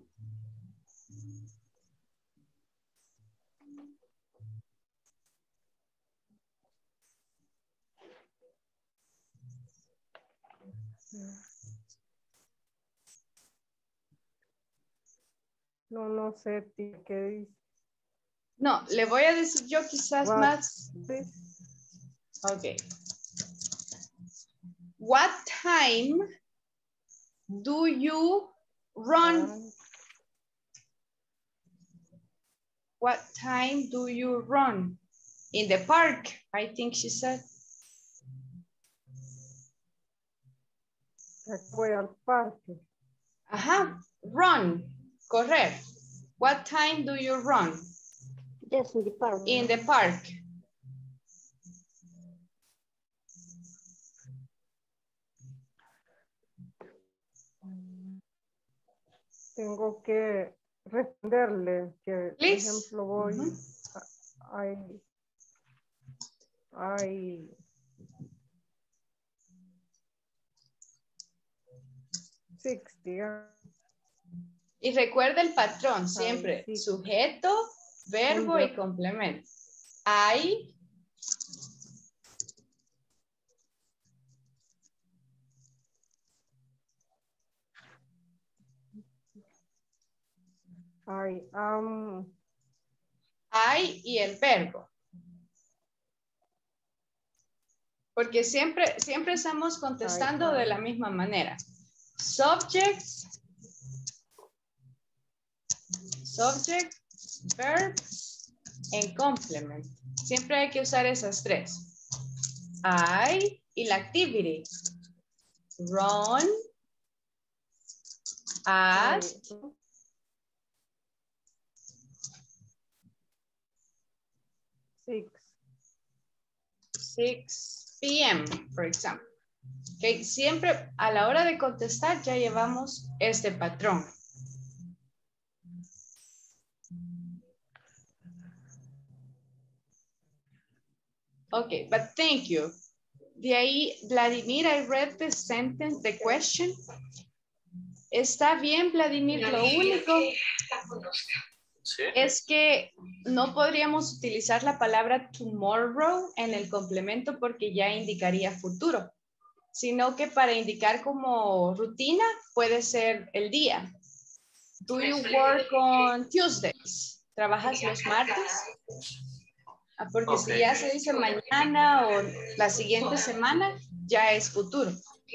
No sé qué dice. No, le voy a decir yo quizás más. Ok. What time do you run? What time do you run? In the park, I think she said. Voy al parque. Ajá, run, correct. What time do you run? Yes, in the park. In the park. Tengo que responderle que, por ejemplo, voy I 60. Y recuerda el patrón siempre, sujeto, verbo y complemento. I am. I y el verbo. Porque siempre estamos contestando de la misma manera. Subject, verb, and complement. Siempre hay que usar esas tres. I y la activity. Run, at, 6 p.m., for example. Okay. Siempre a la hora de contestar ya llevamos este patrón. Okay, but thank you. De ahí, Vladimir, I read the sentence, the question. Está bien, Vladimir, lo único es que no podríamos utilizar la palabra tomorrow en el complemento porque ya indicaría futuro, sino que para indicar como rutina puede ser el día. Do you work on Tuesdays? ¿Trabajas los martes? Porque si ya se dice mañana o la siguiente semana, ya es futuro.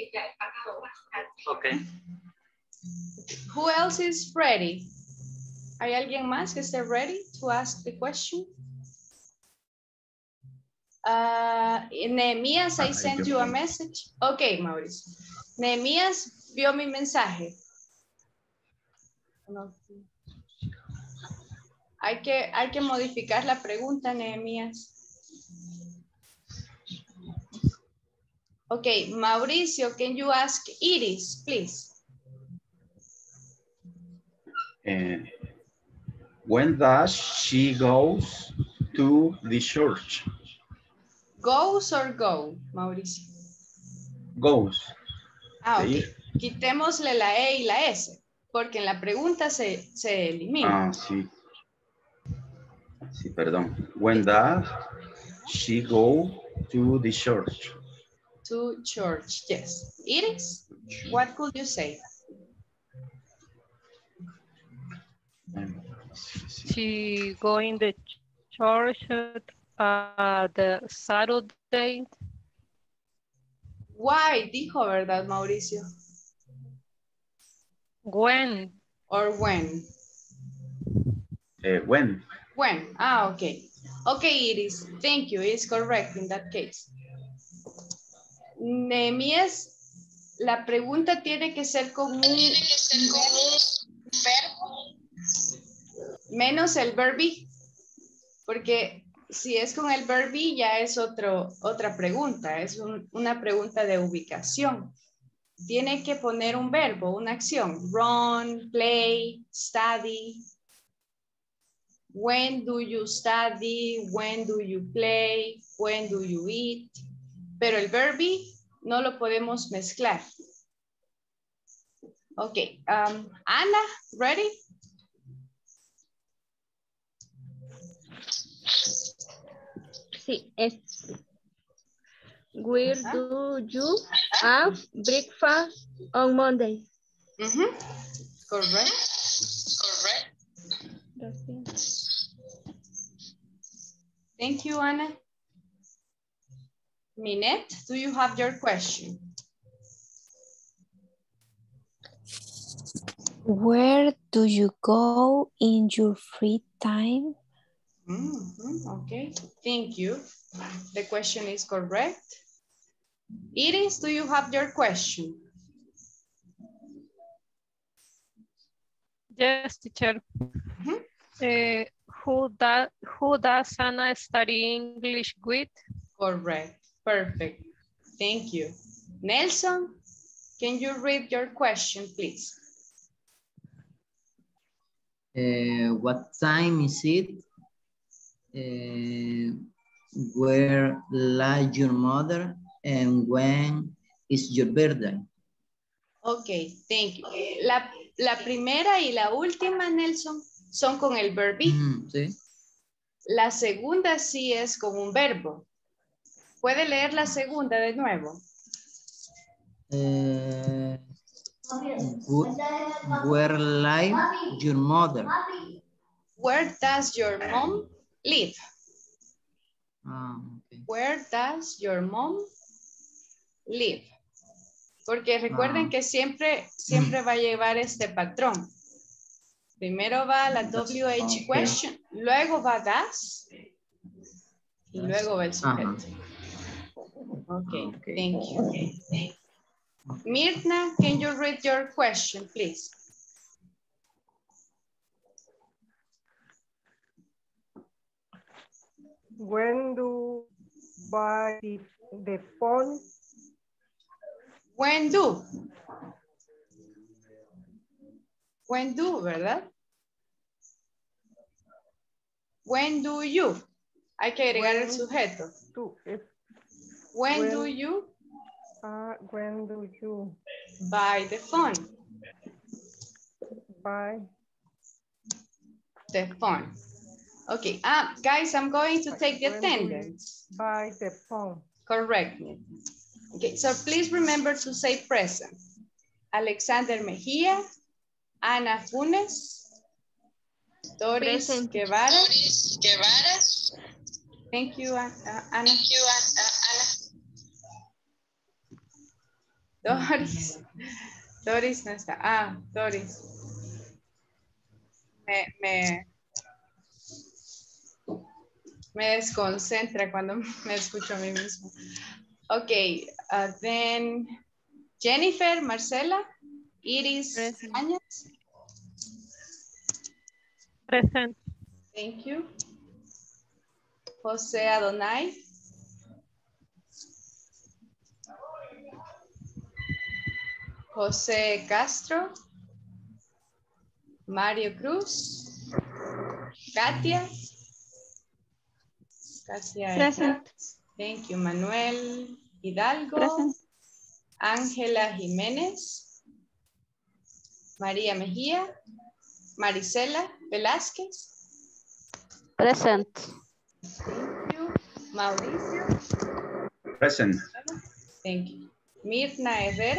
Okay. Who else is ready? ¿Hay alguien más que esté ready to ask the question? Nehemías, I sent you a message. Okay, Mauricio. Nehemías, vio mi mensaje? No. Hay que modificar la pregunta, Nehemías. Okay, Mauricio, can you ask Iris, please? When does she goes to the church? Goes or go, Mauricio? Goes. Ah, ok. Quitémosle la E y la S, porque en la pregunta se elimina. Ah, sí. Sí, perdón. When does she go to the church? To church, yes. Iris, what could you say? She going the church the Saturday. Why, dijo, ¿verdad, Mauricio? When. Or when? When. When, ah, okay. Okay, Iris, thank you, it's correct in that case. Nehemías, la pregunta tiene que ser con un verbo menos el verb be, porque si es con el verb be ya es otra pregunta, es una pregunta de ubicación. Tiene que poner un verbo, una acción. Run, play, study. When do you study? When do you play? When do you eat? Pero el verb be no lo podemos mezclar. Ok, Ana, ready? Sí, es. Where do you have breakfast on Monday? Correct. Thank you, Ana. Minette, do you have your question? Where do you go in your free time? Okay, thank you. The question is correct. Iris, do you have your question? Yes, teacher. Who does Anna study English with? Correct. Perfect. Thank you. Nelson, can you read your question, please? What time is it? Where lies your mother? And when is your birthday? Ok, thank you. La primera y la última, Nelson, son con el verb be. Sí. La segunda sí es con un verbo. ¿Puede leer la segunda de nuevo? Where lives your mother? Where does your mom live? Okay. Where does your mom live? Porque recuerden que siempre va a llevar este patrón. Primero va la WH question, luego va does y luego va el sujeto. Okay, thank you. Mirna, can you read your question, please? When do buy the phone? When do. When do, ¿verdad? When do you. Hay que agregar el sujeto. When do you buy the phone? Buy the phone. Okay, guys, I'm going to take the attendance. Buy the phone. Correct. Okay, so please remember to say present. Alexander Mejía, Ana Funes, Doris Present. Guevara. Thank you, Ana. Doris no está. Doris. Me desconcentra cuando me escucho a mí mismo. Ok, then Jennifer, Marcela. Iris Present. Cañas. Present. Thank you. José Adonai. José Castro. Mario Cruz. Katia. Katia. Present. Thank you. Manuel Hidalgo. Present. Ángela Jiménez. María Mejía. Marisela Velázquez. Present. Thank you. Mauricio. Present. Thank you. Mirna Herrera.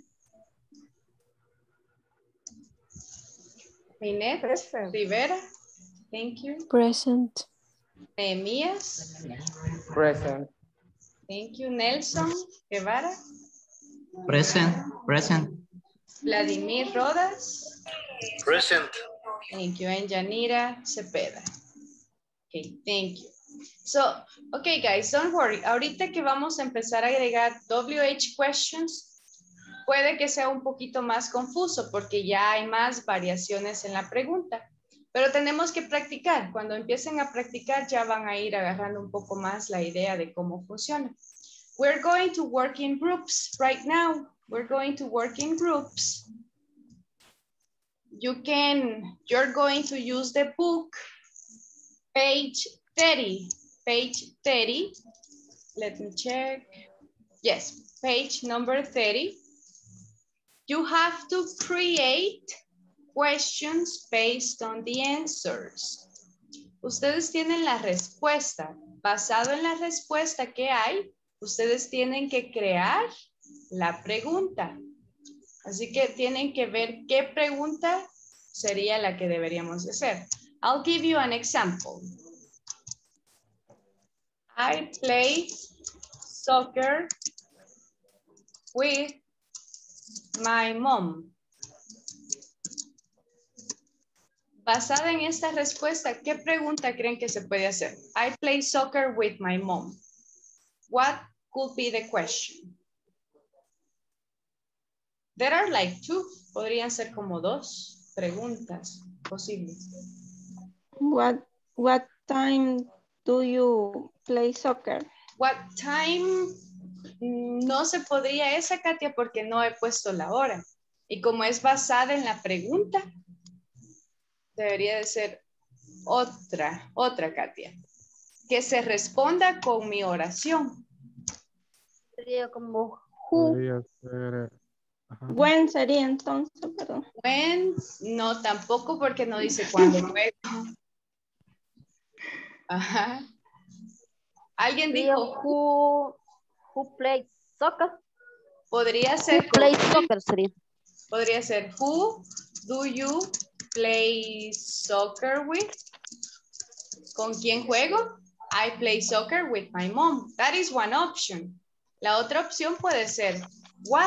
Minette Present. Rivera. Thank you. Present. Nehemías. Present. Thank you. Nelson Guevara. Present. Present. Vladimir Rodas. Present. Thank you. And Yanira Cepeda. Okay, thank you. So, okay guys, don't worry. Ahorita que vamos a empezar a agregar WH questions, puede que sea un poquito más confuso porque ya hay más variaciones en la pregunta. Pero tenemos que practicar. Cuando empiecen a practicar ya van a ir agarrando un poco más la idea de cómo funciona. We're going to work in groups right now. We're going to work in groups. You're going to use the book, page 30. Page 30. Let me check. Yes, page number 30. You have to create questions based on the answers. Ustedes tienen la respuesta. Basado en la respuesta que hay, ustedes tienen que crear la pregunta. Así que tienen que ver qué pregunta sería la que deberíamos de hacer. I'll give you an example. I play soccer with my mom. Basada en esta respuesta, ¿qué pregunta creen que se puede hacer? I play soccer with my mom. What could be the question? There are like two. Podrían ser como dos preguntas posibles. What time do you play soccer? What time? No se podría esa, Katia, porque no he puesto la hora. Y como es basada en la pregunta, debería de ser otra, Katia. Que se responda con mi oración. Sería como who. Podría ser, When sería entonces, perdón. When, no, tampoco porque no dice cuándo. Ajá. ¿Alguien dijo? Who plays soccer? Podría ser. Who plays soccer sería. Podría ser who do you play soccer with? ¿Con quién juego? I play soccer with my mom. That is one option. La otra opción puede ser what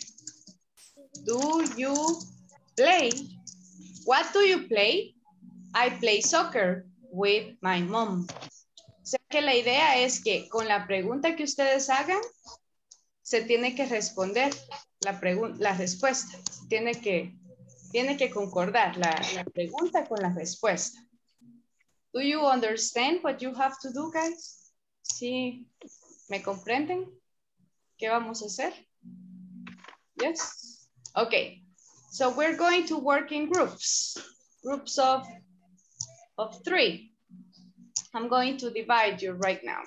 do you play? What do you play? I play soccer with my mom. O sea que la idea es que con la pregunta que ustedes hagan, se tiene que responder la respuesta. Tiene que concordar la pregunta con la respuesta. Do you understand what you have to do, guys? ¿Sí me comprenden? ¿Qué vamos a hacer? Yes? Okay. So we're going to work in groups. Groups of 3. I'm going to divide you right now.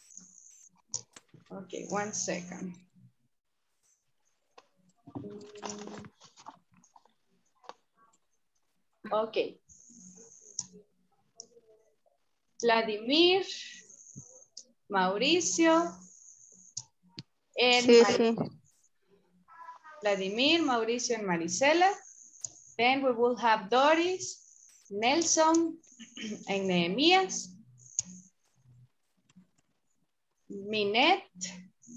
Okay, 1 second. Okay. Vladimir, Mauricio, and Sí. Vladimir, Mauricio, and Marisela. Then we will have Doris, Nelson, and Nehemías. Minette,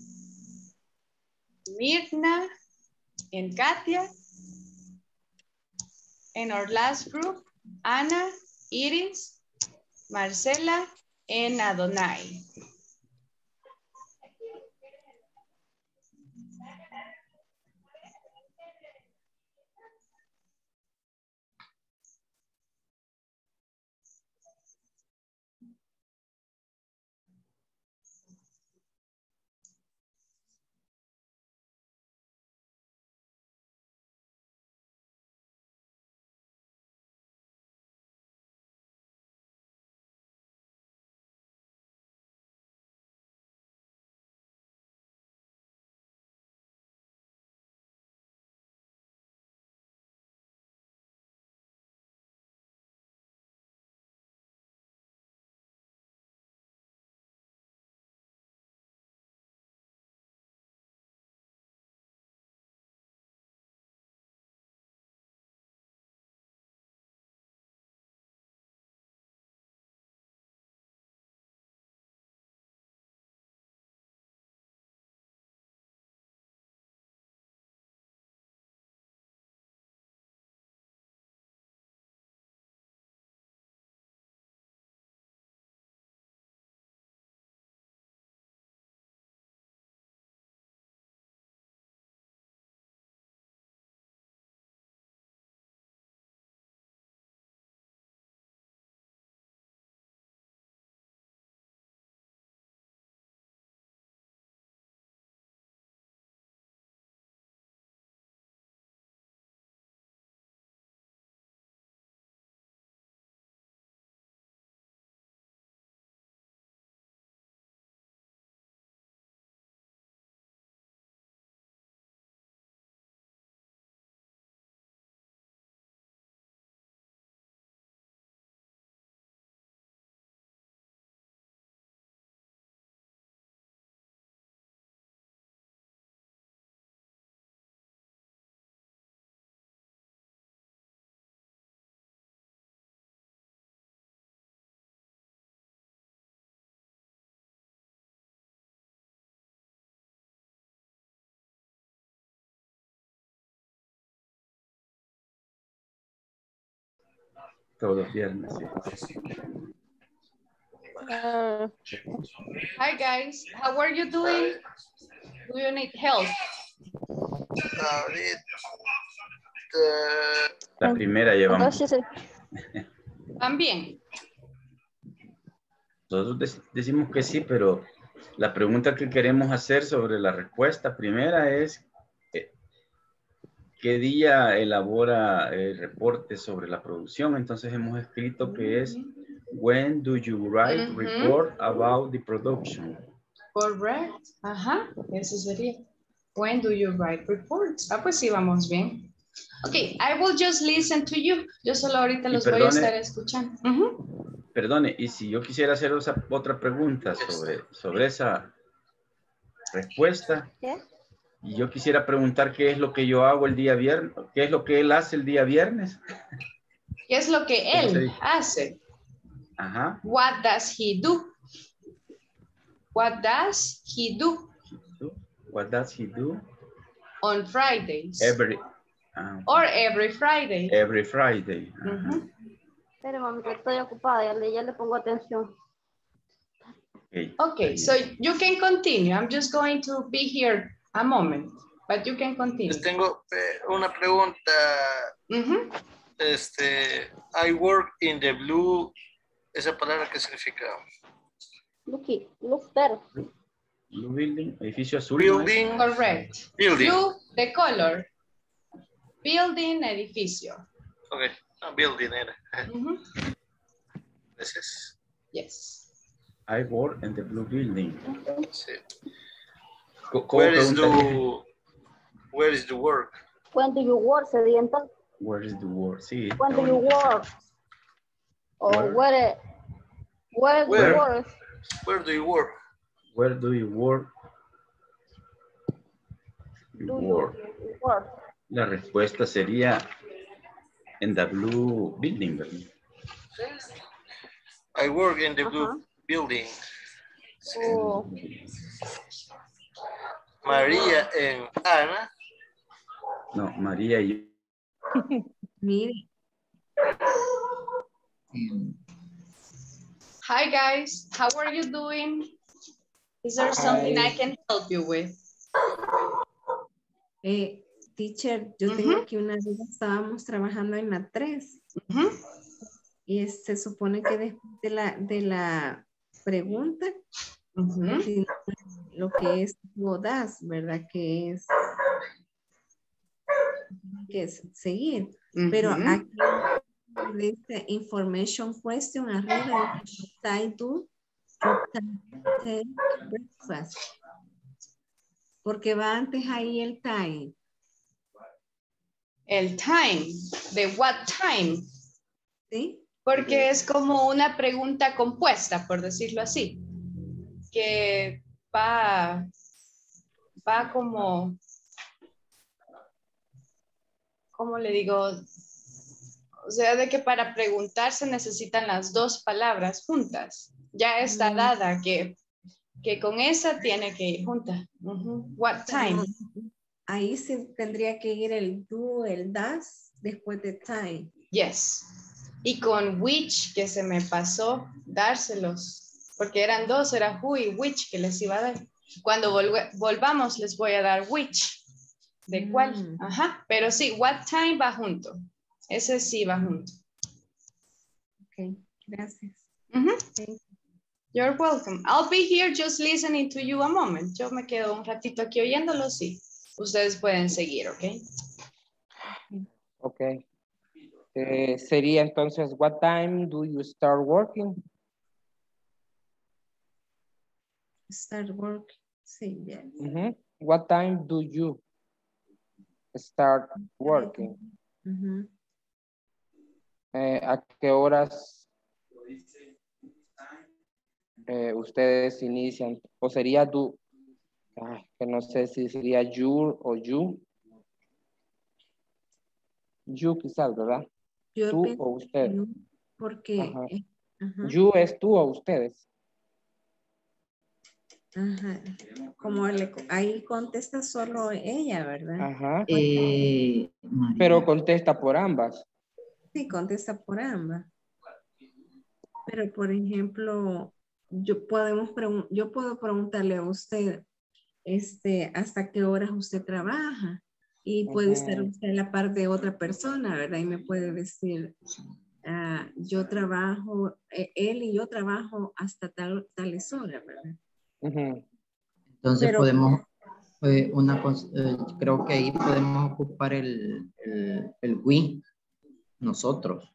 Mirna, and Katia. And our last group, Ana, Iris, Marcela, and Adonai. Todos los viernes, sí. Hi guys, how are you doing? Do you need help? La primera llevamos. También. Nosotros decimos que sí, pero la pregunta que queremos hacer sobre la respuesta primera es ¿qué día elabora el reporte sobre la producción? Entonces hemos escrito que es when do you write report about the production? Correct. Ajá, eso sería. When do you write reports? Ah, pues sí, vamos bien. Ok, I will just listen to you. Yo solo ahorita los voy a estar escuchando. Perdone, y si yo quisiera hacer otra pregunta sobre esa respuesta, y yo quisiera preguntar qué es lo que yo hago el día viernes, qué es lo que él hace el día viernes. ¿Qué es lo que él hace? Ajá. What does he do? What does he do? What does he do? On Fridays. Or every Friday. Every Friday. Pero mami, que estoy ocupada, ya le pongo atención. Okay, so you can continue. I'm just going to be here a moment, but you can continue. Les tengo una pregunta. I work in the blue. ¿Esa palabra qué significa? Look there. Blue building, edificio azul. Building. Correct. Building. Blue, the color. Building, edificio. Okay, building era. Gracias. Yes. I work in the blue building. Sí. Where is the work? When do you work, sería entonces? Where is the work? Sí. When do you work? Or where do you work? Where do you work? Where do you work? La respuesta sería en the blue building, ¿verdad? I work in the blue building. María en Ana. No, María y yo. Mire. Hi guys, how are you doing? Is there something I can help you with? Teacher, yo tengo aquí una duda. Estábamos trabajando en la 3. Y se supone que después de la pregunta, lo que es bodas, ¿verdad? Que es seguir. Pero aquí dice information question arriba. I do take breakfast. Porque va antes ahí el time. El time. ¿De what time? Sí. Porque es como una pregunta compuesta, por decirlo así. Que va como, ¿cómo le digo? O sea, de que para preguntar se necesitan las dos palabras juntas. Ya está dada que con esa tiene que ir junta. What time? Ahí sí tendría que ir el do, el das, después de time. Yes. Y con which, que se me pasó dárselos, porque eran dos, era who y which que les iba a dar. Cuando volvamos les voy a dar which. ¿De cuál? Ajá, pero sí, what time va junto. Ese sí va junto. Ok, gracias. You're welcome. I'll be here just listening to you a moment. Yo me quedo un ratito aquí oyéndolos y ustedes pueden seguir, ¿ok? Ok. Sería entonces, what time do you start working? Start work, sí, bien. What time do you start working? ¿A qué horas ustedes inician? ¿O sería do? Que no sé si sería you o you. You quizás, ¿verdad? Yo tú o usted. Porque You es tú o ustedes. Como ahí contesta solo ella, ¿verdad? Pero contesta por ambas. Sí, contesta por ambas. Pero, por ejemplo, yo puedo preguntarle a usted, ¿hasta qué horas usted trabaja? Y puede estar usted en la parte de otra persona, ¿verdad? Y me puede decir, yo trabajo, él y yo trabajo hasta tales horas, ¿verdad? Entonces Pero, podemos, creo que ahí podemos ocupar el we, nosotros.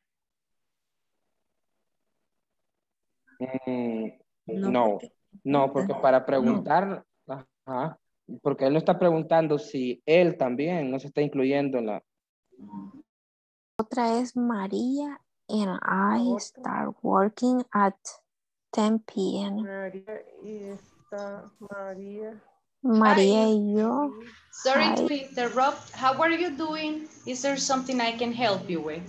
No, porque para preguntar, ajá, porque él no está preguntando si él también no se está incluyendo en la... Otra es María and I start working at 10 p.m. María y está María. María Hi. y yo. Sorry Hi. to interrupt. How are you doing? Is there something I can help you with?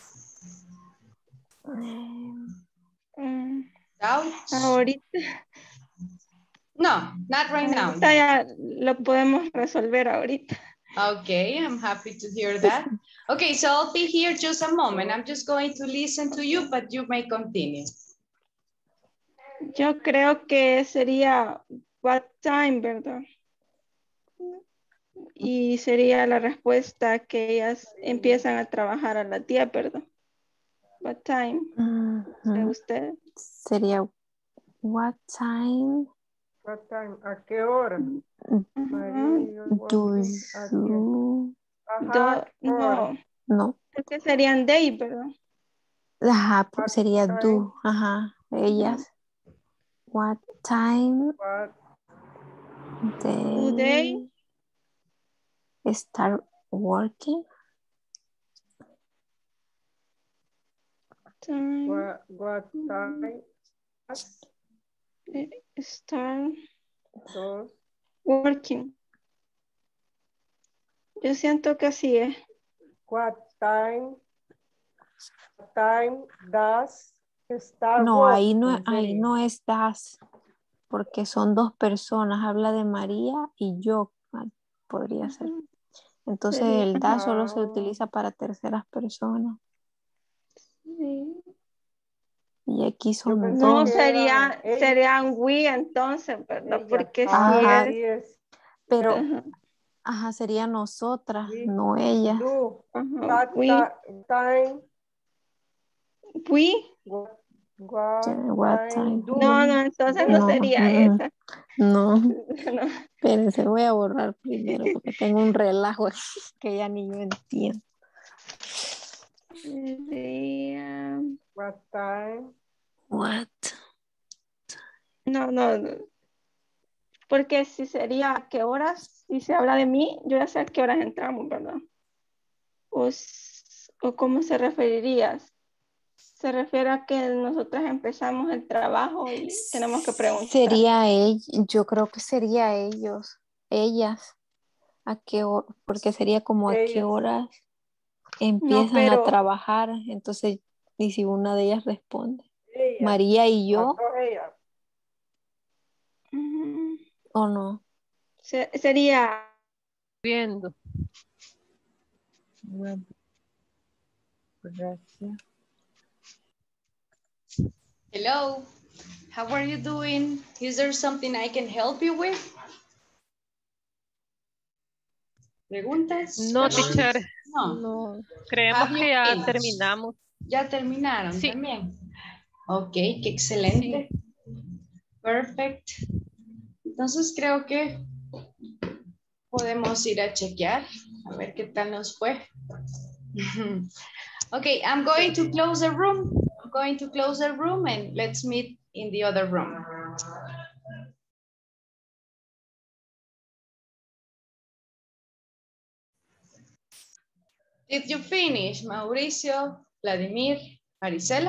Doubts? Ahorita. No, not right now. Ahorita ya lo podemos resolver ahorita. Okay, I'm happy to hear that. Okay, so I'll be here just a moment. I'm just going to listen to you, but you may continue. Yo creo que sería what time, ¿verdad? Y sería la respuesta que ellas empiezan a trabajar a las 10, ¿verdad? What time? ¿Usted? Sería what time? What time? ¿A qué hora? Do you... No. Porque serían they, ¿verdad? Ajá, sería do. Ajá, ellas. What time Do they start working? What time start working? Yo siento que así es. What time does start No, working? ahí no es das, porque son dos personas. Habla de María y yo, podría ser. Entonces el da solo se utiliza para terceras personas. Sí. Y aquí son dos. No, serían we entonces, ¿verdad? Porque si es... Pero, ajá, sería nosotras, no ellas. Time. We. What time? No, entonces no sería esa. No. Espérense, voy a borrar primero porque tengo un relajo que ya ni yo entiendo. Sería... What time? What? No. Porque si sería a qué horas, si se habla de mí, yo ya sé a qué horas entramos, ¿verdad? O cómo se referiría. Se refiere a que nosotras empezamos el trabajo y tenemos que preguntar. Sería yo creo que sería ellas. ¿A qué hora? Porque sería como a qué horas empiezan a trabajar. Entonces, y si una de ellas responde. María y yo. ¿O no? Sería viendo. Bueno, gracias. Hello, how are you doing? Is there something I can help you with? ¿Preguntas? No, teacher. No. Creemos que ya terminamos. ¿Ya terminaron también? Ok, qué excelente. Perfect. Entonces creo que podemos ir a chequear, a ver qué tal nos fue. Okay, I'm going to close the room. I'm going to close the room and let's meet in the other room. Did you finish, Mauricio, Vladimir, Marisela?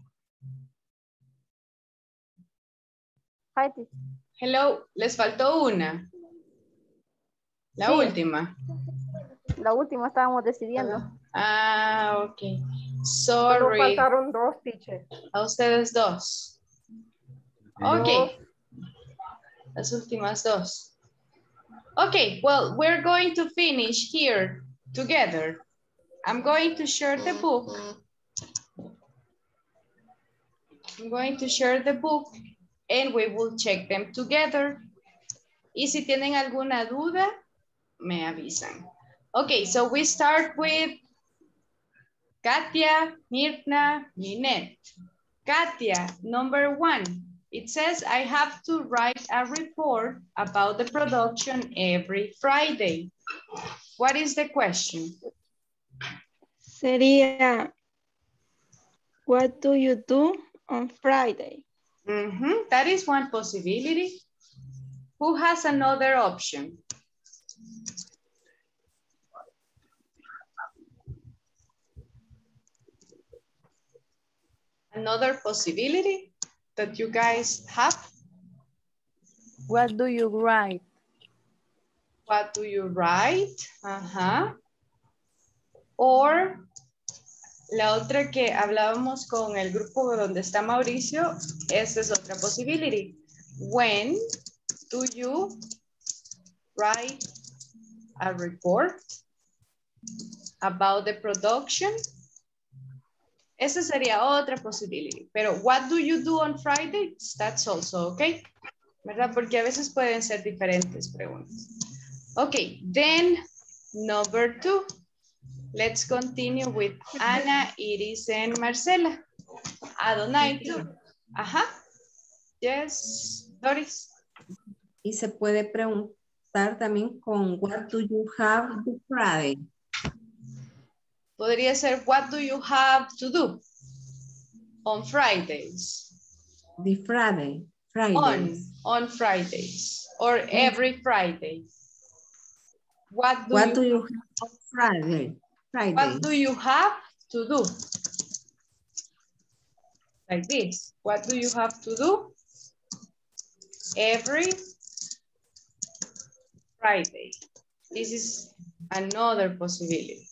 Hi. Hello, les faltó una. La última. La última estábamos decidiendo. Ok. Sorry. Nos faltaron dos, teacher. A ustedes dos. Ok. Las últimas dos. Okay, well, we're going to finish here together. I'm going to share the book I'm going to share the book and we will check them together. Y si tienen alguna duda, me avisan. Okay, so we start with Katia, Mirna, Ninette. Katia, number 1. It says I have to write a report about the production every Friday. What is the question? Sería, what do you do on Friday? That is one possibility. Who has another option? Another possibility that you guys have? What do you write? What do you write? Or la otra que hablábamos con el grupo donde está Mauricio, esa es otra possibility. When do you write a report about the production? Esa sería otra possibility. Pero what do you do on Fridays? That's also okay. ¿Verdad? Porque a veces pueden ser diferentes preguntas. Okay, then number 2. Let's continue with Ana, Iris, and Marcela. Adonai, too. Yes, Doris. Y se puede preguntar también con what do you have this Friday? Podría ser what do you have to do on Fridays? The Friday. On Fridays or every Friday. What do you have on Friday? What do you have to do? Like this. What do you have to do every Friday? This is another possibility.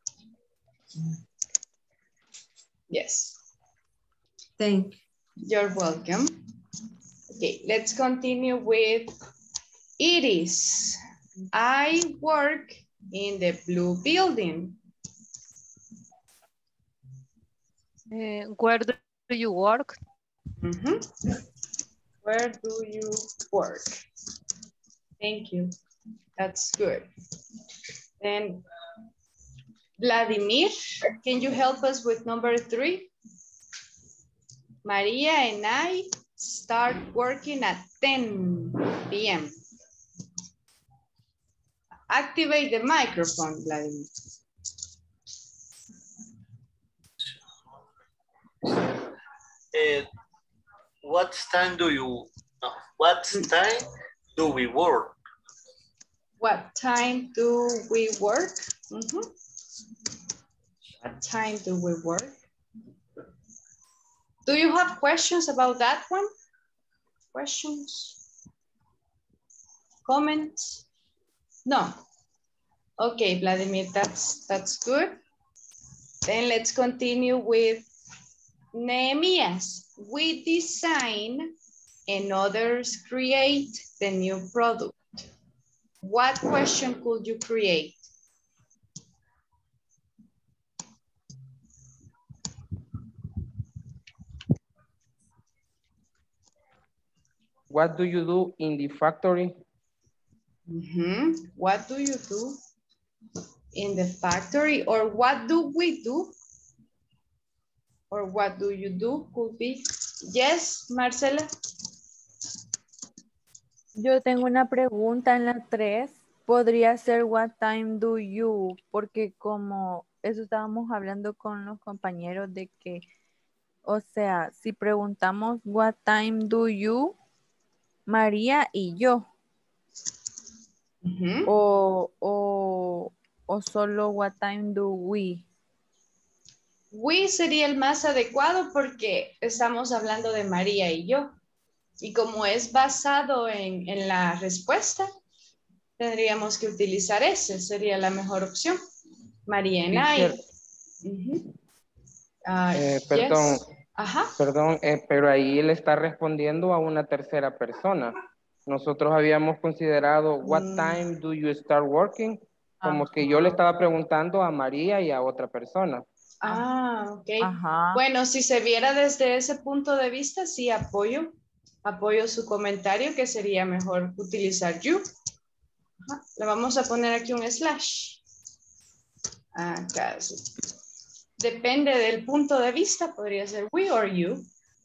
Yes. Thank you. You're welcome. Okay, let's continue with Iris. I work in the blue building. Where do you work? Where do you work? Thank you. That's good. Then Vladimir, can you help us with number 3? Maria and I start working at 10 p.m. Activate the microphone, Vladimir. What time do we work? What time do we work? What time do we work? Do you have questions about that one? Questions? Comments? No. Okay, Vladimir, that's good. Then let's continue with Nehemias. We design and others create the new product. What question could you create? What do you do in the factory? What do you do in the factory? Or what do we do? Or what do you do could be. Yes, Marcela. Yo tengo una pregunta en la 3. Podría ser what time do you, porque como eso estábamos hablando con los compañeros de que, o sea, si preguntamos what time do you, María y yo. O solo what time do we. We sería el más adecuado porque estamos hablando de María y yo. Y como es basado en la respuesta, tendríamos que utilizar ese, sería la mejor opción. María y Perdón, yes. Perdón, pero ahí él está respondiendo a una tercera persona. Nosotros habíamos considerado what time do you start working, como que yo le estaba preguntando a María y a otra persona. Ok. Ajá. Bueno, si se viera desde ese punto de vista, sí apoyo su comentario, que sería mejor utilizar you. Ajá. Le vamos a poner aquí un slash. Acá sí. Depende del punto de vista, podría ser we or you.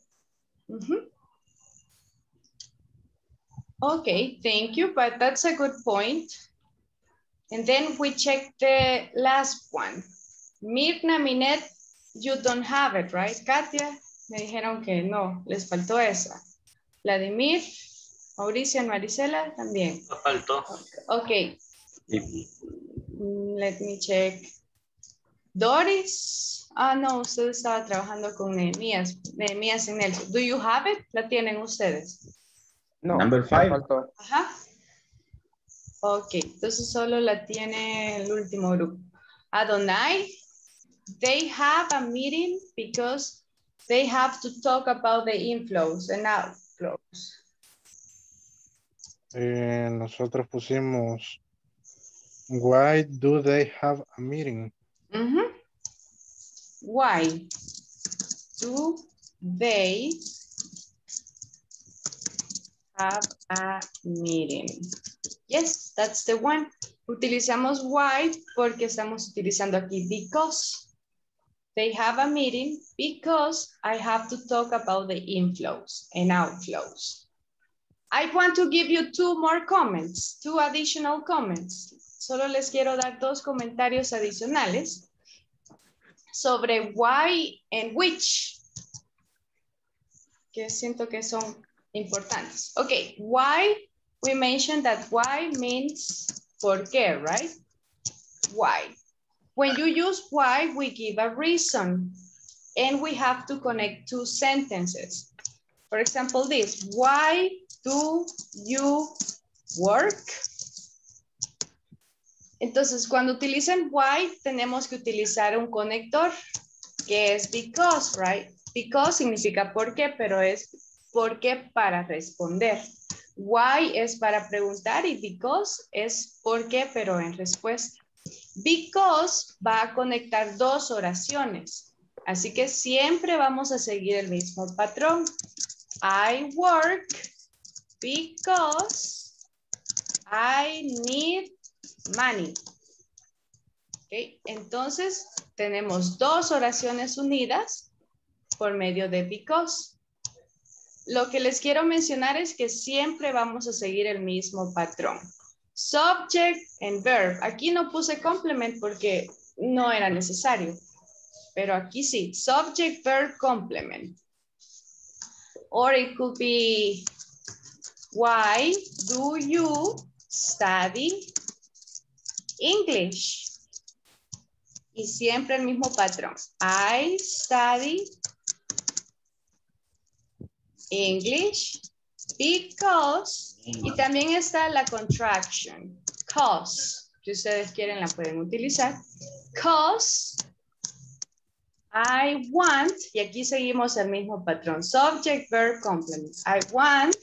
Okay, thank you, but that's a good point. And then we check the last one. Mirna, Minet, you don't have it, right? Katia, me dijeron que no, les faltó esa. Vladimir, Mauricio, Marisela, también. Faltó. Okay. Let me check. Doris. No, usted estaba trabajando con Nehemías y Nelson. Do you have it? ¿La tienen ustedes? No. Number 5. Ajá. Ok, entonces solo la tiene el último grupo. Adonai, they have a meeting because they have to talk about the inflows and outflows. Nosotros pusimos, why do they have a meeting? Why do they have a meeting? Yes, that's the one. Utilizamos why porque estamos utilizando aquí because. They have a meeting because I have to talk about the inflows and outflows. I want to give you two additional comments. Solo les quiero dar 2 comentarios adicionales sobre why and which, que siento que son importantes. Okay, why, we mentioned that why means por qué, right? Why. When you use why, we give a reason and we have to connect 2 sentences. For example, this, why do you work? Entonces, cuando utilicen why, tenemos que utilizar un conector que es because, right? Because significa por qué, pero es por qué para responder. Why es para preguntar y because es por qué, pero en respuesta. Because va a conectar 2 oraciones. Así que siempre vamos a seguir el mismo patrón. I work because I need money. Okay. Entonces, tenemos 2 oraciones unidas por medio de because. Lo que les quiero mencionar es que siempre vamos a seguir el mismo patrón. Subject and verb. Aquí no puse complement porque no era necesario. Pero aquí sí. Subject, verb, complement. Or it could be, why do you study English? Y siempre el mismo patrón. I study English because, y también está la contraction, cause, si ustedes quieren la pueden utilizar, cause I want, y aquí seguimos el mismo patrón, subject, verb, complement. I want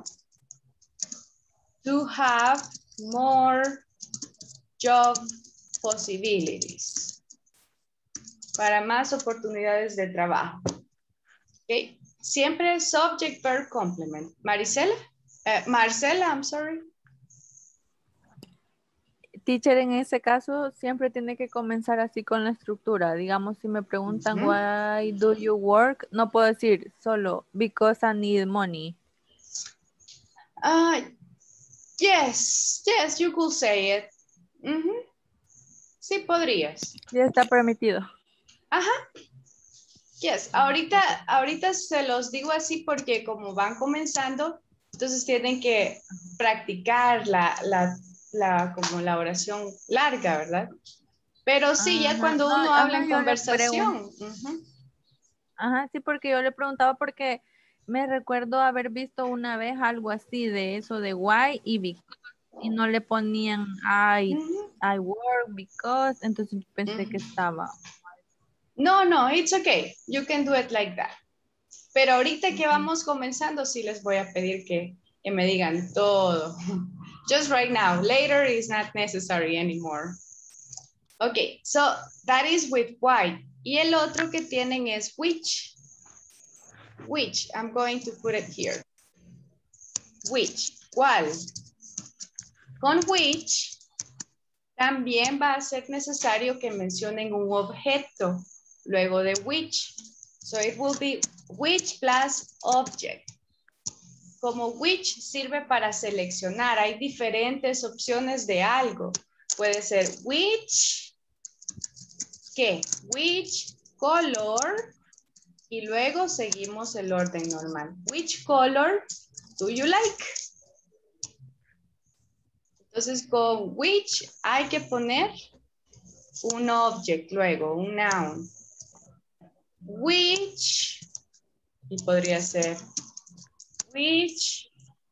to have more job possibilities, para más oportunidades de trabajo. Okay. Siempre subject, verb, complement. Maricela? Marcela, I'm sorry. Teacher, en ese caso siempre tiene que comenzar así con la estructura. Digamos, si me preguntan why do you work, no puedo decir solo because I need money. Yes, you could say it. Sí, podrías. Ya está permitido. Ajá. Yes, ahorita se los digo así porque como van comenzando, entonces tienen que practicar como la oración larga, ¿verdad? Pero sí, ya cuando uno habla en conversación. Ajá, sí, porque yo le preguntaba porque me recuerdo haber visto una vez algo así de eso de why y because, y no le ponían I work because, entonces pensé que estaba. No, it's okay. You can do it like that. Pero ahorita que vamos comenzando, sí les voy a pedir que me digan todo. Just right now. Later is not necessary anymore. Okay, so that is with why. Y el otro que tienen es which. Which, I'm going to put it here. Which, ¿cuál? Con which también va a ser necesario que mencionen un objeto luego de which. So it will be which plus object. Como which sirve para seleccionar. Hay diferentes opciones de algo. Puede ser which, ¿qué? Which color. Y luego seguimos el orden normal. Which color do you like? Entonces con which hay que poner un object luego, un noun. Which, y podría ser which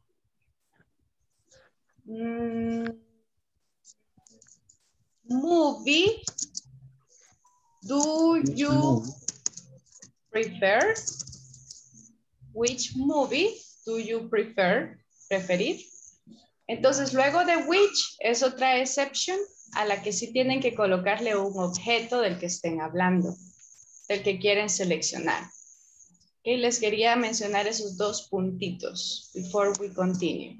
movie do you prefer? Which movie do you prefer? Preferir. Entonces, luego de which es otra exception a la que sí tienen que colocarle un objeto del que estén hablando, del que quieren seleccionar. Y les quería mencionar esos dos puntitos before we continue.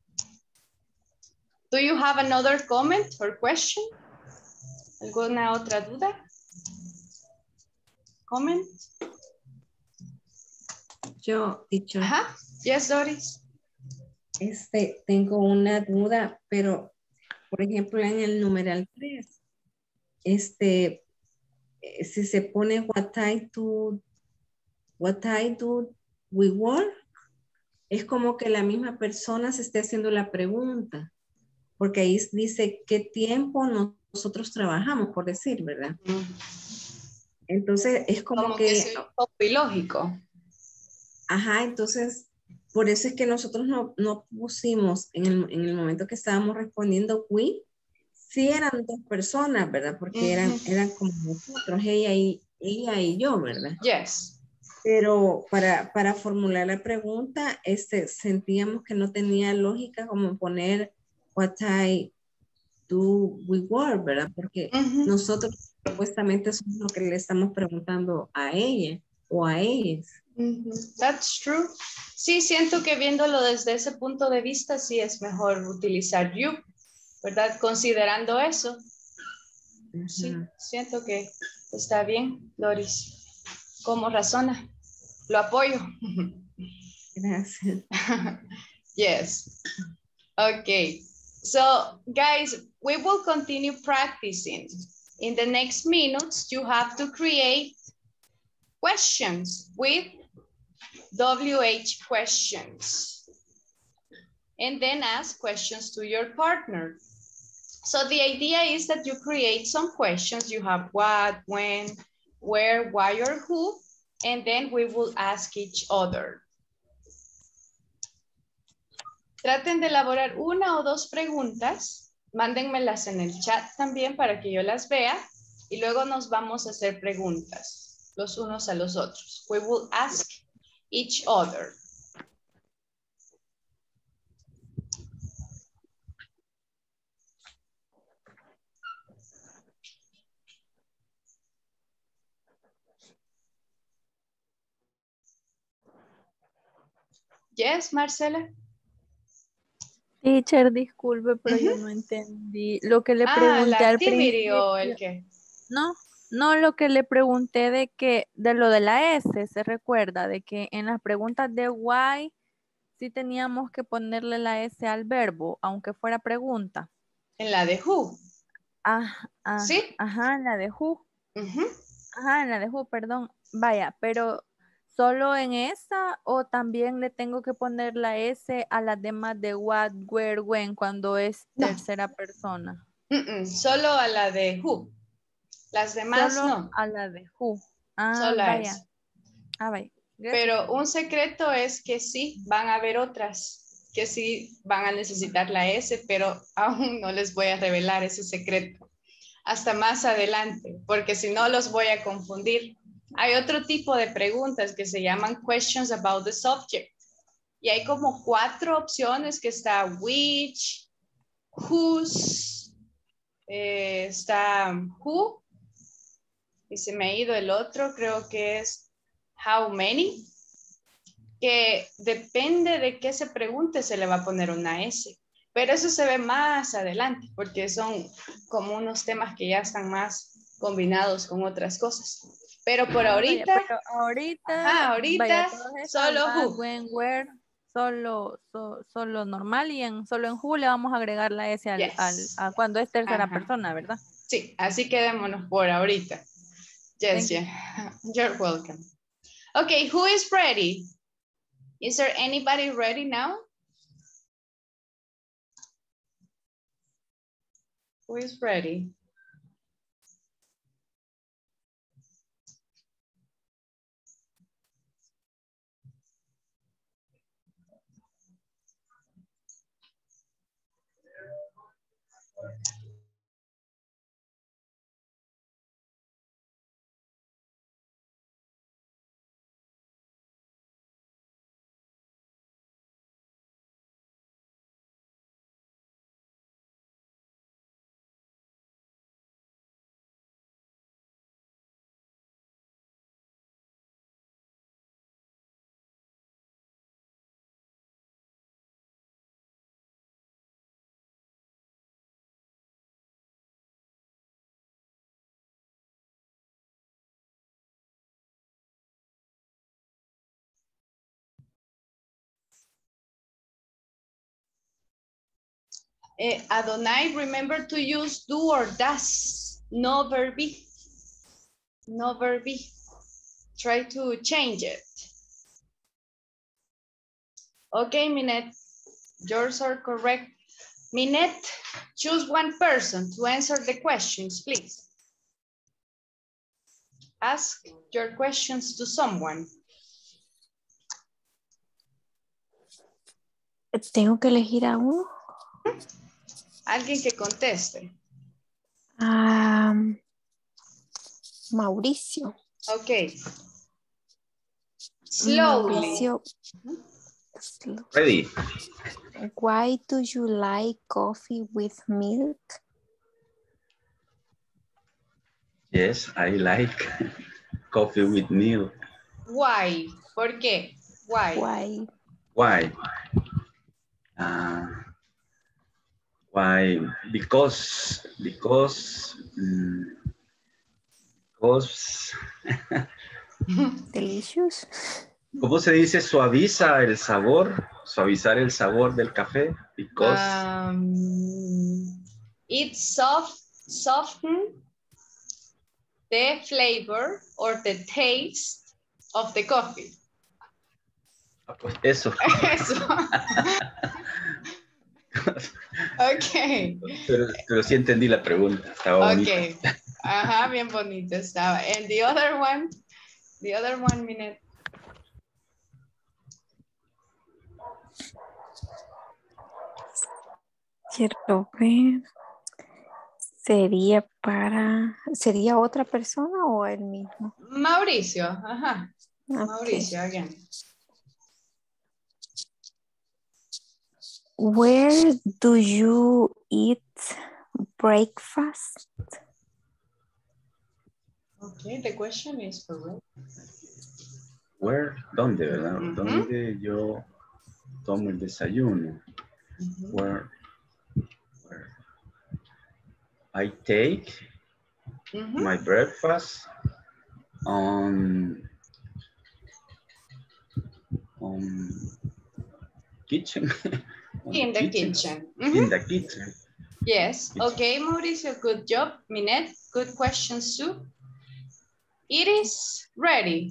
Do you have another comment or question? ¿Alguna otra duda? Comment? Yo, teacher. Ajá. Yes, Doris. Tengo una duda, pero por ejemplo en el numeral 3, si se pone what time do we work, es como que la misma persona se esté haciendo la pregunta, porque ahí dice qué tiempo nosotros trabajamos, por decir, ¿verdad? Entonces es como que es un poco ilógico. Ajá, entonces por eso es que nosotros no pusimos en el momento que estábamos respondiendo we, sí eran dos personas, ¿verdad? Porque eran como nosotros, ella y yo, ¿verdad? Yes. Pero para formular la pregunta, sentíamos que no tenía lógica como poner what I do we work, ¿verdad? Porque nosotros supuestamente somos lo que le estamos preguntando a ella o a ellos. That's true. Sí, siento que viéndolo desde ese punto de vista, sí es mejor utilizar you, ¿verdad? Considerando eso. Sí, siento que está bien, Doris. ¿Cómo razona? Lo apoyo. Gracias. Yes. Okay. So, guys, we will continue practicing. In the next minutes, you have to create questions with WH questions. And then ask questions to your partner. So the idea is that you create some questions. You have what, when, where, why, or who, and then we will ask each other. Traten de elaborar una o dos preguntas. Mándenmelas en el chat también para que yo las vea. Y luego nos vamos a hacer preguntas los unos a los otros. We will ask each other. Yes, Marcela. Teacher, disculpe, pero yo no entendí. Lo que le pregunté la al activity principio. o el qué. No, lo que le pregunté de lo de la S, se recuerda, de que en las preguntas de why sí teníamos que ponerle la S al verbo, aunque fuera pregunta. En la de who. ¿Sí? Ajá, en la de who. Ajá, en la de who, perdón. Vaya, pero ¿solo en esa o también le tengo que poner la S a las demás de what, where, when cuando es tercera persona? Solo a la de who. Las demás solo no. A la de who. Solo vaya. eso. Vaya. Gracias. Pero un secreto es que sí, van a haber otras que sí van a necesitar la S, pero aún no les voy a revelar ese secreto hasta más adelante, porque si no los voy a confundir. Hay otro tipo de preguntas que se llaman questions about the subject. Y hay como 4 opciones que está which, whose, está who y se me ha ido el otro, creo que es how many, que depende de qué se pregunte, se le va a poner una S. Pero eso se ve más adelante, porque son como unos temas que ya están más combinados con otras cosas. Pero por ahorita, Vaya, pero ahorita, ahorita vaya, todas estas, solo what, who. when, where, solo normal y solo en who le vamos a agregar la S a cuando es tercera persona, ¿verdad? Sí, así quedémonos por ahorita. Yes, yeah. You're welcome. Okay, who is ready? Is there anybody ready now? Who is ready? Adonai, remember to use do or does, no verb be. No verb be. Try to change it. Okay, Minette, yours are correct. Minette, choose one person to answer the questions, please. Ask your questions to someone. ¿Tengo que elegir a uno? Alguien que conteste. Mauricio. Okay. Slowly. Mauricio. Ready. Why do you like coffee with milk? Yes, I like coffee with milk. Why? ¿Por qué? Why? Why? Why? Why? Because Delicious. ¿Cómo se dice? Suaviza el sabor, suavizar el sabor del café. Because it soften the flavor or the taste of the coffee. Pues eso. Eso. Ok. Pero sí entendí la pregunta. Estaba bonita. Ok. Ajá, bien bonito estaba. And the other one, Minette. Quiero ver. ¿Sería otra persona o el mismo? Mauricio, ajá. Okay. Mauricio, again. Where do you eat breakfast? Okay, the question is correct. Where? ¿Dónde, verdad? ¿Dónde yo tomo el desayuno? Where I take my breakfast on kitchen. In the kitchen. In the kitchen. Yes. Okay, Mauricio, good job. Minette, good questions too. It is ready.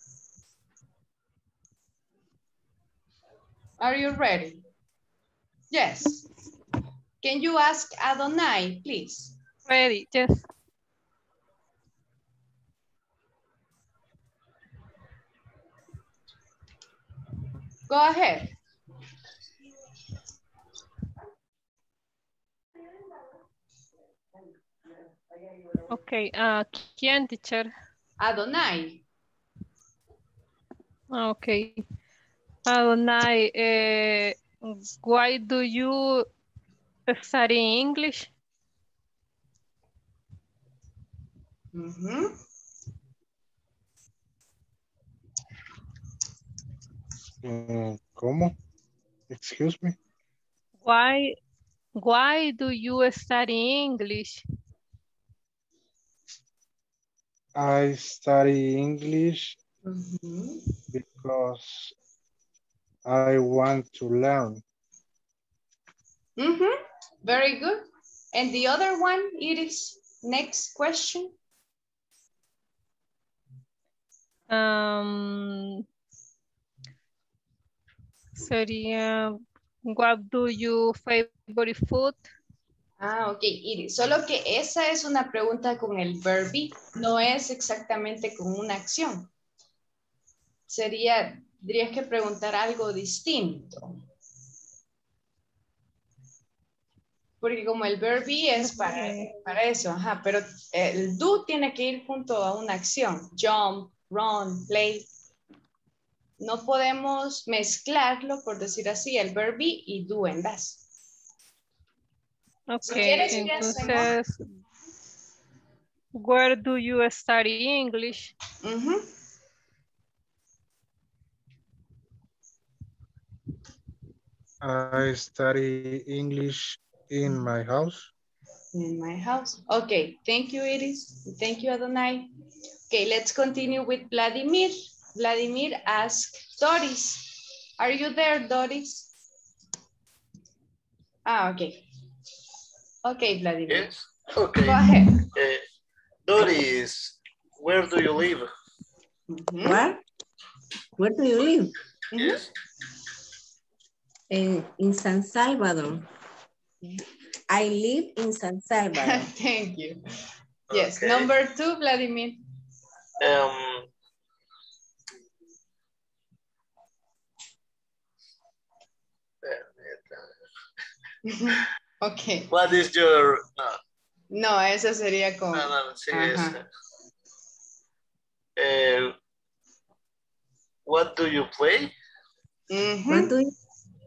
Are you ready? Yes. Can you ask Adonai, please? Ready, yes. Go ahead. Okay, ¿quién, teacher? Adonai. Okay. Adonai, why do you study English? ¿Cómo? Excuse me. Why do you study English? I study English because I want to learn. Very good. And the other one, Iris, next question. Sería, what do you favorite food? Ok, Iris, solo que esa es una pregunta con el verb be, no es exactamente con una acción. Tendrías que preguntar algo distinto. Porque como el verb be es para eso, pero el do tiene que ir junto a una acción. Jump, run, play. No podemos mezclarlo, por decir así, el verb be y do en das. Ok, Si quieres, entonces, where do you study English? I study English in my house. In my house. Okay, thank you, Iris. Thank you, Adonai. Okay, let's continue with Vladimir. Vladimir asked Doris. Are you there, Doris? Okay. Okay, Vladimir. Yes. Okay. Go ahead. Doris, where do you live? What? Where do you live? Yes. In San Salvador. I live in San Salvador. Thank you. Yes, Okay. number 2, Vladimir. Okay. What is your... No, esa sería con... No, sí, what do you play? What do you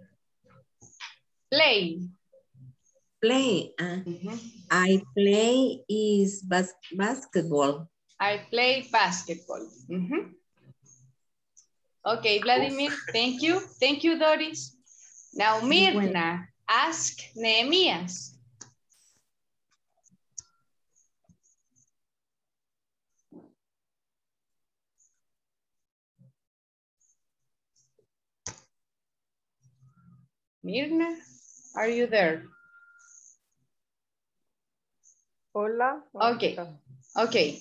play? Play. I play is basketball. I play basketball. Okay, Vladimir, thank you. Thank you, Doris. Now, Mirna, ask Nehemias. Mirna, are you there? Hola. Okay. Okay.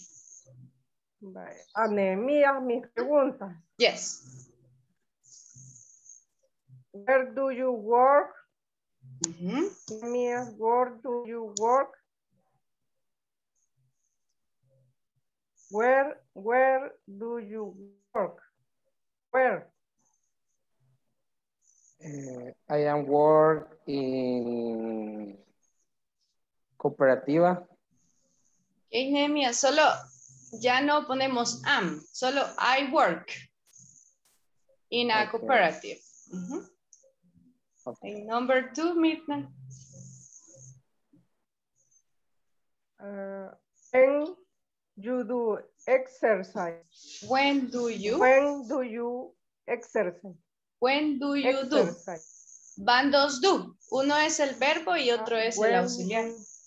Nehemías, mis preguntas. Yes. Where do you work? Nehemías, where do you work? Where do you work? Where? I am work in cooperativa. Okay, Nehemías, solo ya no ponemos am, solo I work in a cooperative. Okay, number 2, Mirna. When you do exercise. When do you? When do you exercise? When do you do? Van dos do. Uno es el verbo y otro es el auxiliar.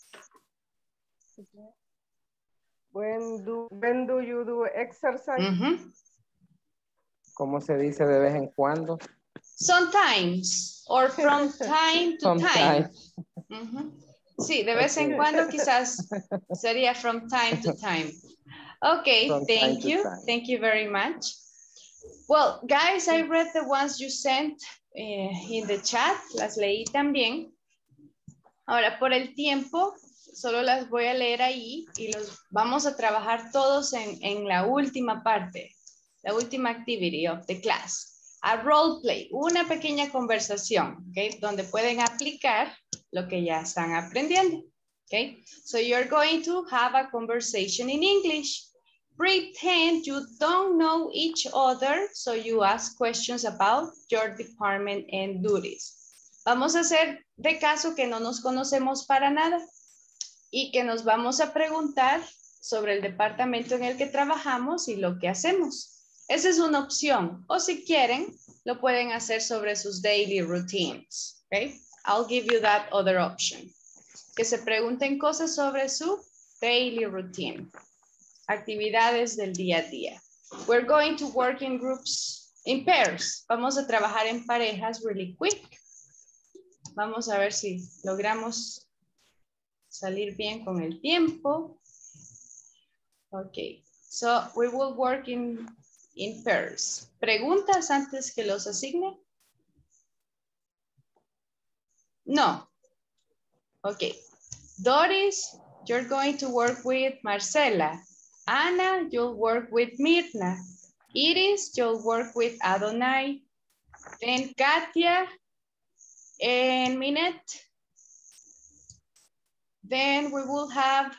When do you do exercise? ¿Cómo se dice de vez en cuando? Sometimes or from time to time. Sí, de vez en cuando quizás sería from time to time. Okay, thank you. Thank you very much. Well, guys, I read the ones you sent in the chat. Las leí también. Ahora, por el tiempo, solo las voy a leer ahí y los vamos a trabajar todos en la última parte, la última activity of the class. A role play, una pequeña conversación, ¿okay? Donde pueden aplicar lo que ya están aprendiendo. Okay? So you're going to have a conversation in English. Pretend you don't know each other, so you ask questions about your department and duties. Vamos a hacer de caso que no nos conocemos para nada y que nos vamos a preguntar sobre el departamento en el que trabajamos y lo que hacemos. Esa es una opción. O si quieren, lo pueden hacer sobre sus daily routines. Okay? I'll give you that other option. Que se pregunten cosas sobre su daily routine. Actividades del día a día. We're going to work in groups, in pairs. Vamos a trabajar en parejas really quick. Vamos a ver si logramos salir bien con el tiempo. Ok. So we will work in pairs. ¿Preguntas antes que los asigne? No. Ok. Doris, you're going to work with Marcela. Ana, you'll work with Mirna. Iris, you'll work with Adonai. Then Katia and Minette. Then we will have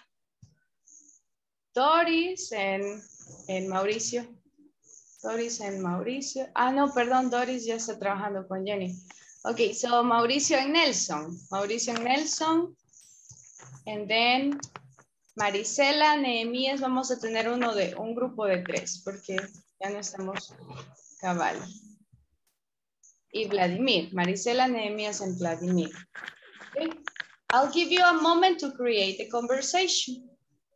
Doris and Mauricio. Doris and Mauricio. Ah, no, perdón, Doris ya está trabajando con Jenny. Ok, so Mauricio and Nelson. Mauricio and Nelson. And then Marisela, Nehemías, vamos a tener un grupo de 3 porque ya no estamos cabal. Y Vladimir. Marisela, Nehemías and Vladimir. Okay. I'll give you a moment to create a conversation.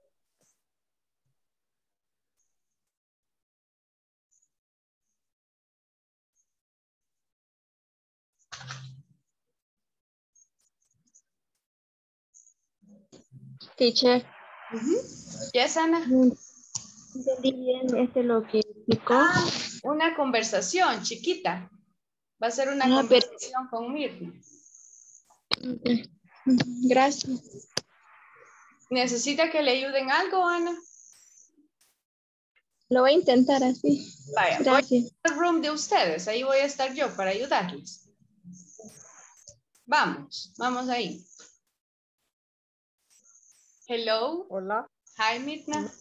Teacher. Yes, Ana. Entendí bien lo que explicó. Una conversación chiquita. Va a ser una conversación con Mirna. Gracias. ¿Necesita que le ayuden algo, Ana? Lo voy a intentar así. Vaya, gracias. Voy al room de ustedes. Ahí voy a estar yo para ayudarles. Vamos ahí. Hello. Hola. Hi, Mirna.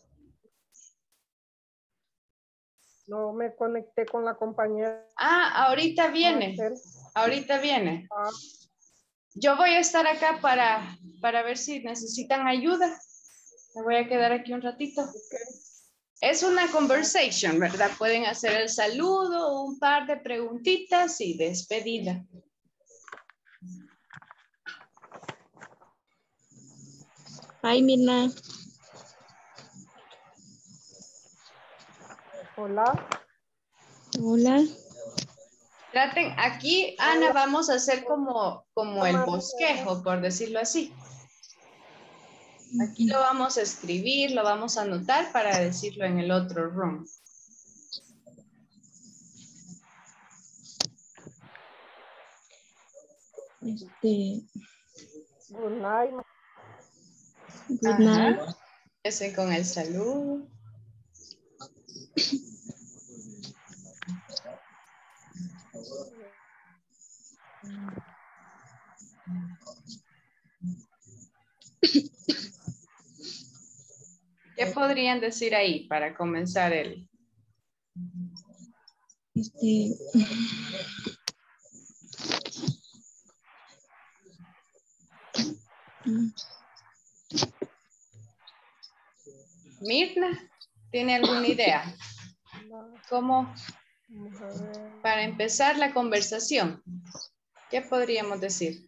No me conecté con la compañera. Ah, ahorita viene. Ahorita viene. Yo voy a estar acá para ver si necesitan ayuda. Me voy a quedar aquí un ratito. Okay. Es una conversation, ¿verdad? Pueden hacer el saludo, un par de preguntitas y despedida. Hi, Mirna. Hola. Hola. Traten, aquí, Ana, vamos a hacer como el bosquejo, por decirlo así. Aquí lo vamos a escribir, lo vamos a anotar para decirlo en el otro room. Good night. Good night. Ese con el saludo. ¿Qué podrían decir ahí para comenzar el? Mirna, ¿tiene alguna idea? ¿Cómo? Para empezar la conversación, ¿qué podríamos decir?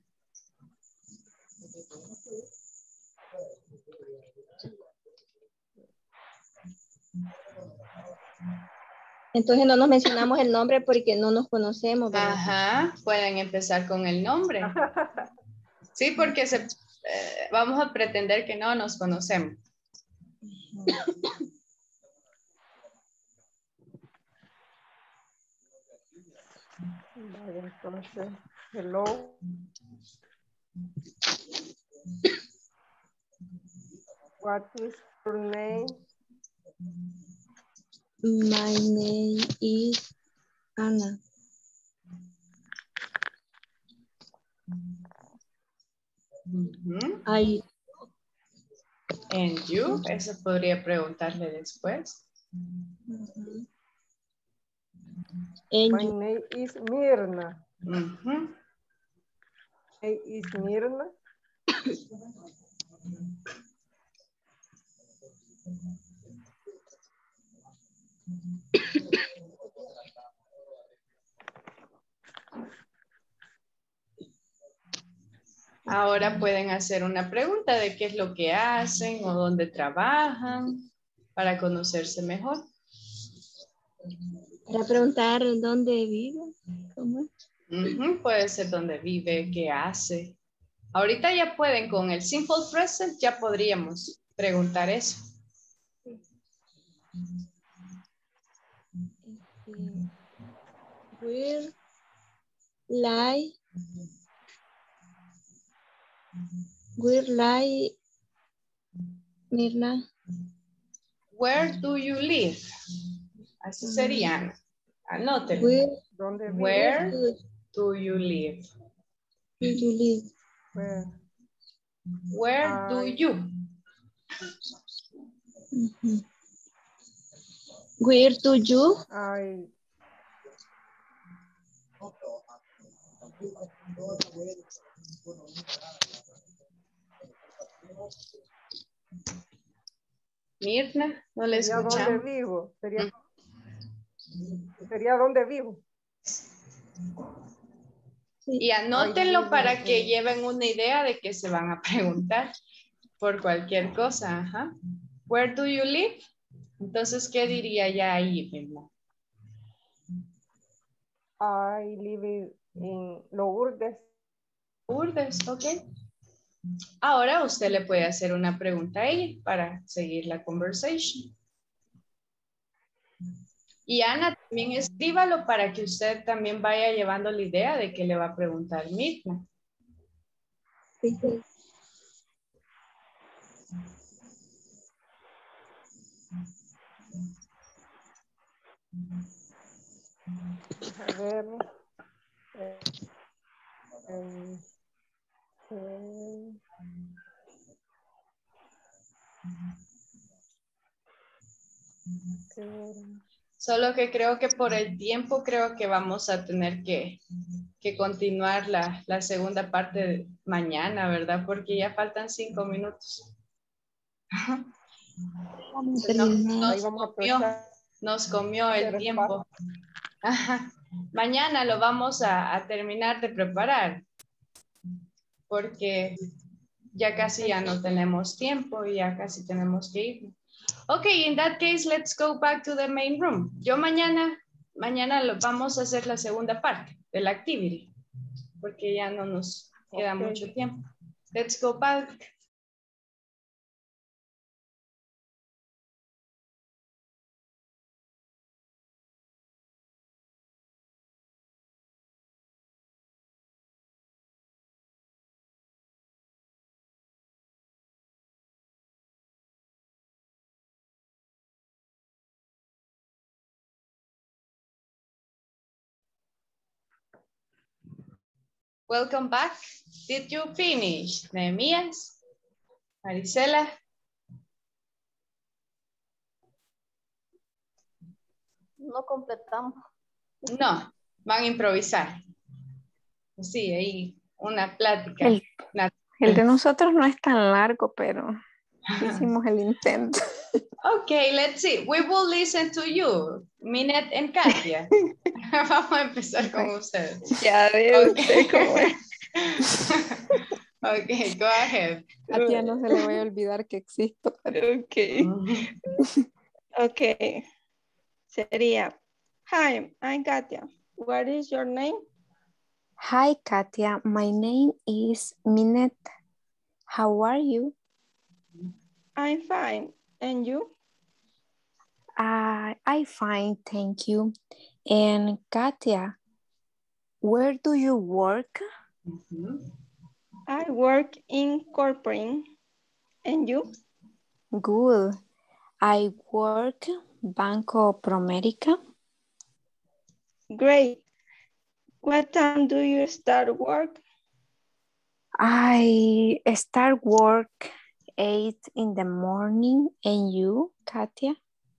Entonces no nos mencionamos el nombre porque no nos conocemos, ¿verdad? Ajá, pueden empezar con el nombre. Sí, porque vamos a pretender que no nos conocemos. Vale, entonces, hello. What is your name? My name is Ana. And you, eso podría preguntarle después. My name is Mirna. My name is Mirna. Ahora pueden hacer una pregunta de qué es lo que hacen o dónde trabajan para conocerse mejor. Para preguntar dónde vive. ¿Cómo es? Puede ser dónde vive, qué hace. Ahorita ya pueden, con el simple present ya podríamos preguntar eso. Where lie Mirna? Where do you live? Así sería. Anótelo. Where do you live? Do you live? Where do you? Where do you? Mirna, no le escuchamos. ¿Dónde vivo? Sería dónde vivo. Y anótenlo para que lleven una idea de que se van a preguntar por cualquier cosa. Ajá. Where do you live? Entonces, ¿qué diría ya ahí mismo? I live in Lourdes. Lourdes, ok. Ahora usted le puede hacer una pregunta a ella para seguir la conversation. Y Ana, también escríbalo para que usted también vaya llevando la idea de que le va a preguntar Mirna. Sí. A ver. Solo que creo que por el tiempo creo que vamos a tener que continuar la segunda parte de mañana, ¿verdad? Porque ya faltan 5 minutos. Nos comió el tiempo. Mañana lo vamos a terminar de preparar. Porque ya casi ya no tenemos tiempo y ya casi tenemos que ir. Okay, in that case, let's go back to the main room. Yo mañana vamos a hacer la segunda parte de la activity, porque ya no nos queda mucho tiempo. Let's go back. Welcome back. Did you finish? Nehemías, Marisela. No completamos. No, van a improvisar. Sí, ahí una plática. El de nosotros no es tan largo, pero hicimos el intento. Okay, let's see. We will listen to you, Minette and Katia. Vamos a empezar con ustedes. Ya veo usted cómo es. Okay, go ahead. A Katia no se le voy a olvidar que existo. Okay. Okay. Sería, hi, I'm Katia. What is your name? Hi, Katia. My name is Minette. How are you? I'm fine. And you? I'm fine, thank you. And Katia, where do you work? I work in corporate. And you? Good. I work Banco Promérica. Great. What time do you start work? I start work 8 in the morning. And you, Katia?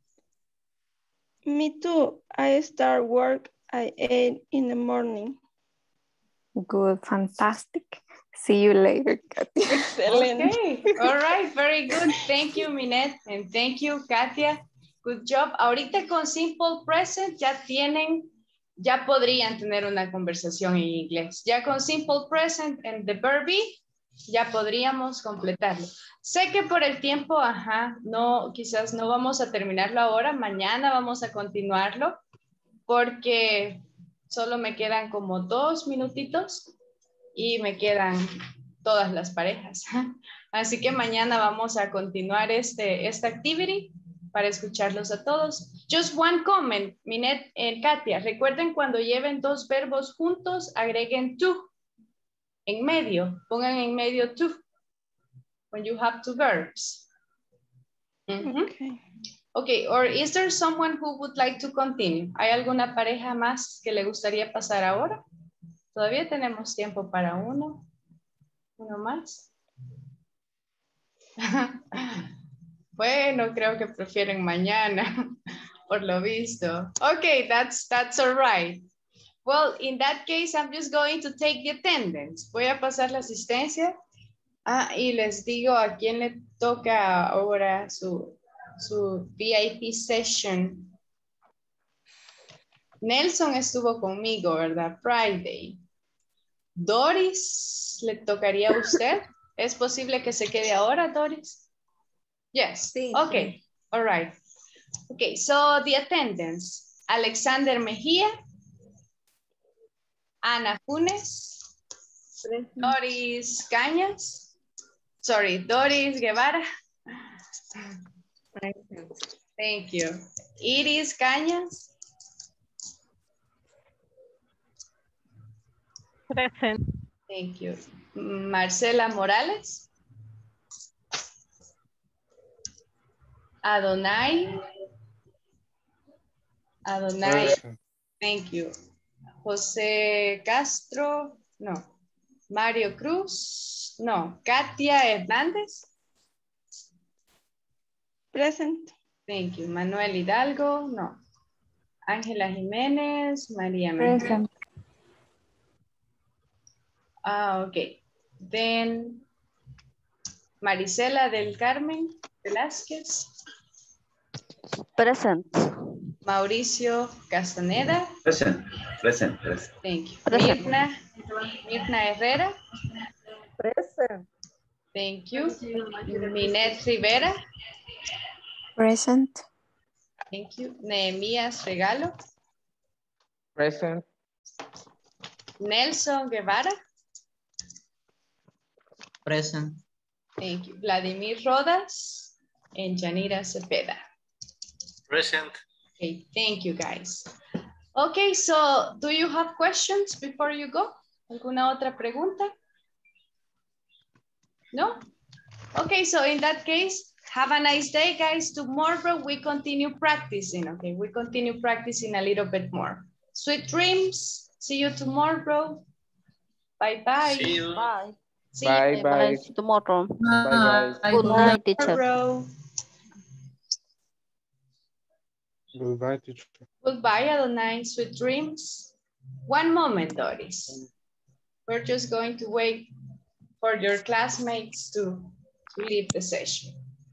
Me too. I start work at 8 in the morning. Good, fantastic. See you later, Katia. Excellent. Okay, all right, very good. Thank you, Minette, and thank you, Katia. Good job. Ahorita con simple present ya podrían tener una conversación en inglés. Ya con simple present and the verb be, ya podríamos completarlo. Sé que por el tiempo, no, quizás no vamos a terminarlo ahora. Mañana vamos a continuarlo porque solo me quedan como 2 minutitos y me quedan todas las parejas. Así que mañana vamos a continuar esta activity para escucharlos a todos. Just one comment, Minet y Katia. Recuerden cuando lleven 2 verbos juntos, agreguen to en medio. Pongan en medio to when you have 2 verbs. Okay, or is there someone who would like to continue? ¿Hay alguna pareja más que le gustaría pasar ahora? Todavía tenemos tiempo para uno más. Bueno, creo que prefieren mañana, por lo visto. Okay, that's all right. Well, in that case, I'm just going to take the attendance. Voy a pasar la asistencia. Y les digo a quién le toca ahora su VIP session. Nelson estuvo conmigo, ¿verdad? Friday. Doris, ¿le tocaría a usted? ¿Es posible que se quede ahora, Doris? Yes. Sí. Okay. All right. Okay, so the attendance. Alexander Mejía. Ana Funes. Doris Cañas. Sorry, Doris Guevara. Thank you. Iris Cañas. Present. Thank you. Marcela Morales. Adonai. Thank you. José Castro. No. Mario Cruz. No. Katia Hernández. Present. Thank you. Manuel Hidalgo. No. Ángela Jiménez. María Méndez. Present. Okay. Then Marisela del Carmen Velázquez. Present. Mauricio Castaneda. Present. Thank you. Present. Mirna Herrera. Present. Thank you. Minet Rivera. Present. Thank you. Nehemías Regalo. Present. Nelson Guevara. Present. Thank you. Vladimir Rodas and Yanira Cepeda. Present. Okay, thank you guys. Okay, so do you have questions before you go? ¿Alguna otra pregunta? No? Okay, so in that case, have a nice day, guys. Tomorrow we continue practicing, okay? We continue practicing a little bit more. Sweet dreams. See you tomorrow. Bye-bye. See you. Bye. See Bye, you bye. Tomorrow. Bye, guys. Good night, teacher. tomorrow. Goodbye, teacher. Goodbye, Adonai. Sweet dreams. One moment, Doris. We're just going to wait for your classmates to leave the session.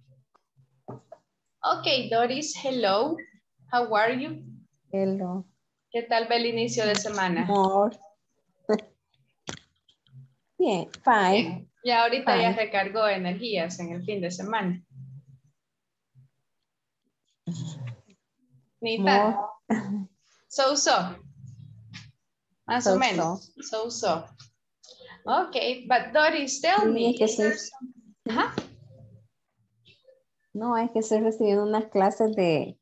Okay, Doris, hello. How are you? Hello. ¿Qué tal va el inicio de semana? More. Bien, fine. Bien. Ya ahorita Fine. ya recargó energías en el fin de semana. Ni tan. More. So. Más o So-so. menos. So. Okay, but Doris, tell Sí, me. es que is there sí. some- Ajá. No, es que estoy recibiendo unas clases de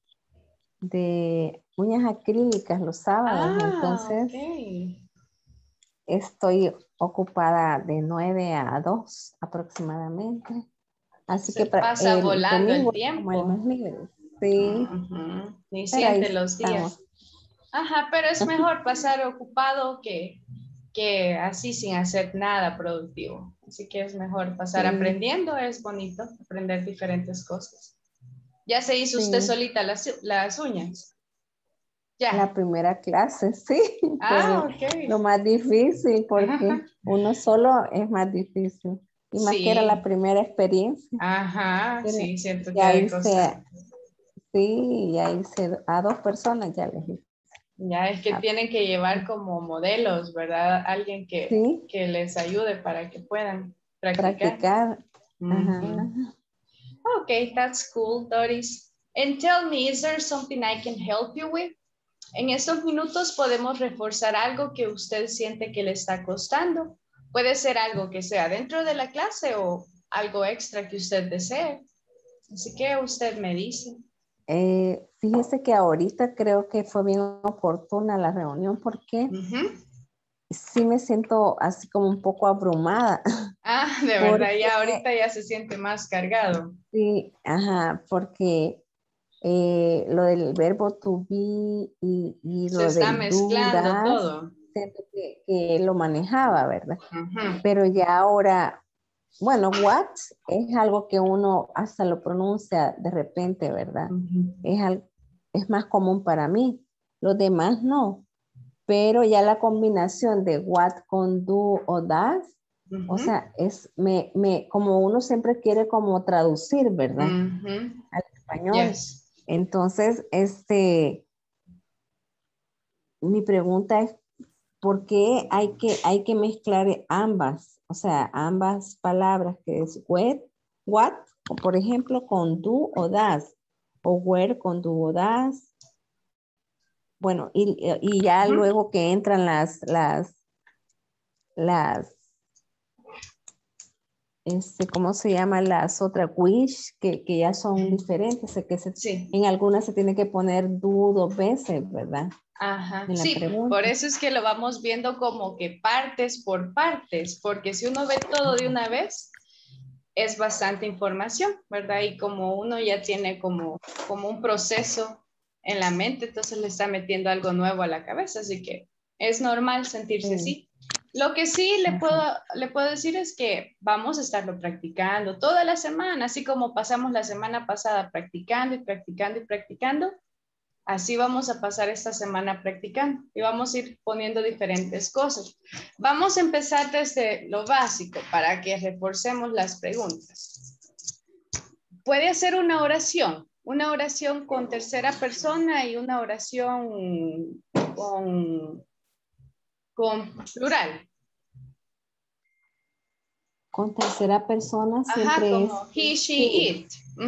uñas acrílicas los sábados, entonces Okay. estoy ocupada de 9 a 2 aproximadamente. Así Se que para pasa volando el domingo es tiempo. como el más libre. Sí, Ujú. Ni pero ahí siente los días. estamos. Ajá, pero es mejor pasar ocupado que así sin hacer nada productivo. Así que es mejor pasar Sí. aprendiendo, es bonito aprender diferentes cosas. ¿Ya se hizo usted Sí. solita las uñas? Ya. La primera clase, sí. Ah, pero ok. lo más difícil porque uno solo es más difícil. Y más que era Sí. la primera experiencia. Ajá, Pero sí, siento que ya hay hice, cosas. Sí, ya hice a 2 personas ya les hice. Ya es que tienen que llevar como modelos, ¿verdad? Alguien Sí. que les ayude para que puedan practicar. Practicar. Ajá. Okay, that's cool, Doris. And tell me, is there something I can help you with? En estos minutos podemos reforzar algo que usted siente que le está costando. Puede ser algo que sea dentro de la clase o algo extra que usted desee. Así que usted me dice. Fíjese que ahorita creo que fue bien oportuna la reunión porque sí me siento así como un poco abrumada. Ah, de verdad, ya ahorita ya se siente más cargado. Sí, ajá, porque lo del verbo to be y lo Se está del mezclando do, das, todo. siento que lo manejaba, ¿verdad? Pero ya ahora, bueno, what es algo que uno hasta lo pronuncia de repente, ¿verdad? Es más común para mí. Los demás no. Pero ya la combinación de what con do o das, o sea, como uno siempre quiere como traducir, ¿verdad? Al español. Yes. Entonces, mi pregunta es, ¿por qué hay que mezclar ambas? O sea, ambas palabras que es what, por ejemplo, con do o das, o where con do o das. Bueno, y ya luego que entran las ¿cómo se llama? Las otras wish, que ya son diferentes, en algunas se tiene que poner do 2 veces, ¿verdad? Ajá, en la sí, pregunta. por eso es que lo vamos viendo como que partes por partes, porque si uno ve todo de una vez, es bastante información, ¿verdad? Y como uno ya tiene como un proceso en la mente, entonces le está metiendo algo nuevo a la cabeza, así que es normal sentirse así. Lo que sí le puedo decir es que vamos a estarlo practicando toda la semana, así como pasamos la semana pasada practicando y practicando y practicando. Así vamos a pasar esta semana practicando y vamos a ir poniendo diferentes cosas. Vamos a empezar desde lo básico para que reforcemos las preguntas. Puede hacer una oración con tercera persona y una oración con plural. Con tercera persona siempre como he, she, it.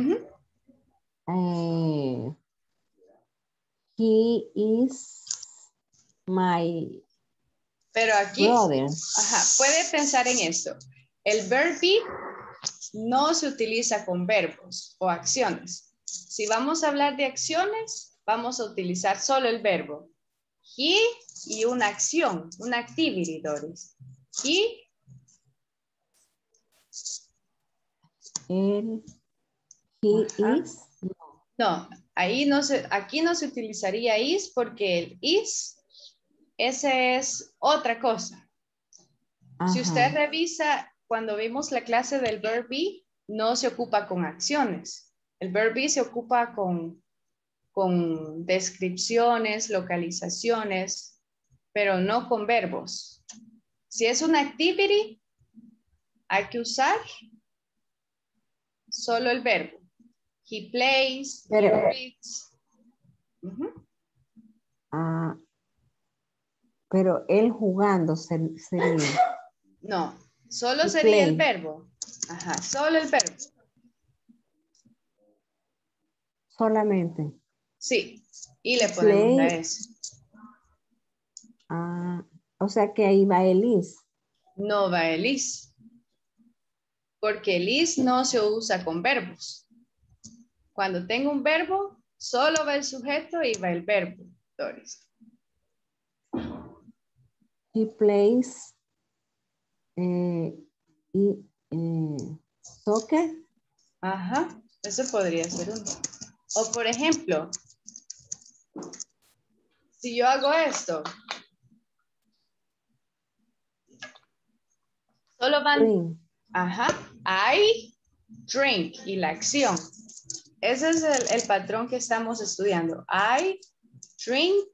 He is my Pero aquí, brother. Puede pensar en esto. El verb be no se utiliza con verbos o acciones. Si vamos a hablar de acciones, vamos a utilizar solo el verbo. He y una acción, una activity, Doris. He. Is. No, aquí no se utilizaría is porque el is, ese es otra cosa. Si usted revisa, cuando vimos la clase del verb be, no se ocupa con acciones. El verb be se ocupa con descripciones, localizaciones, pero no con verbos. Si es una activity, hay que usar solo el verbo. He plays, he reads. Pero él jugando sería. No, solo sería el verbo. Solo el verbo. Solamente. Sí, y le ponemos la S. O sea que ahí va el is. No va el is. Porque el is no se usa con verbos. Cuando tengo un verbo, solo va el sujeto y va el verbo, Doris. He plays soccer. Eso podría ser uno. O por ejemplo, si yo hago esto, solo van, I drink y la acción. Ese es el patrón que estamos estudiando. I drink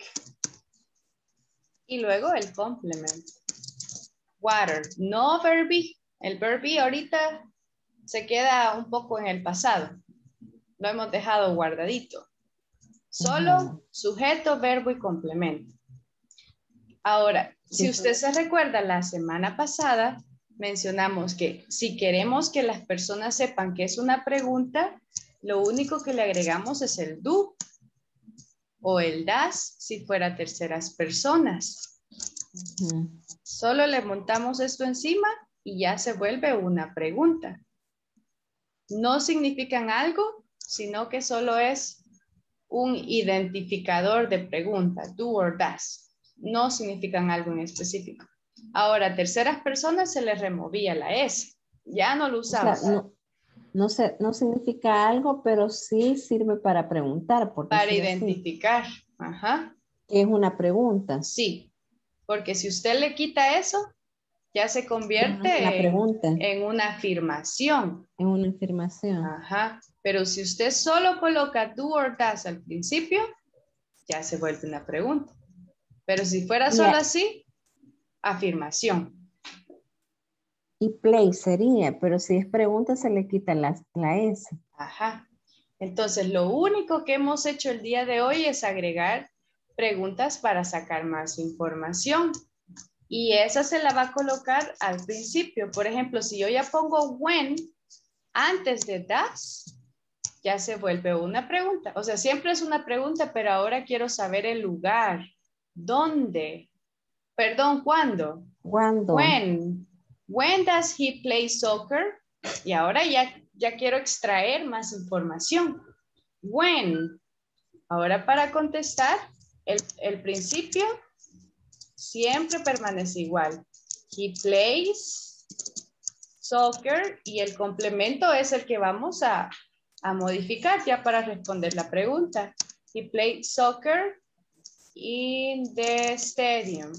y luego el complement. Water, no verb be. El verb be ahorita se queda un poco en el pasado. Lo hemos dejado guardadito. Solo sujeto, verbo y complemento. Ahora, si usted se recuerda, la semana pasada mencionamos que si queremos que las personas sepan que es una pregunta, lo único que le agregamos es el do o el das si fuera terceras personas. Solo le montamos esto encima y ya se vuelve una pregunta. No significan algo, sino que solo es un identificador de pregunta, do or does. No significan algo en específico. Ahora, terceras personas se les removía la S. Ya no lo usamos. O sea, no significa algo, pero sí sirve para preguntar. Para identificar. Ajá. Es una pregunta. Sí, porque si usted le quita eso, ya se convierte en una afirmación. En una afirmación. Ajá. Pero si usted solo coloca do or does al principio, ya se vuelve una pregunta. Pero si fuera solo así, afirmación. Y play sería, pero si es pregunta se le quita la S. Ajá. Entonces, lo único que hemos hecho el día de hoy es agregar preguntas para sacar más información. Y esa se la va a colocar al principio. Por ejemplo, si yo ya pongo when antes de does, ya se vuelve una pregunta. O sea, siempre es una pregunta, pero ahora quiero saber el lugar. ¿Dónde? Perdón, ¿cuándo? ¿Cuándo? When. When does he play soccer? Y ahora ya quiero extraer más información. When. Ahora para contestar, el principio siempre permanece igual. He plays soccer y el complemento es el que vamos a modificar ya para responder la pregunta. He played soccer in the stadium.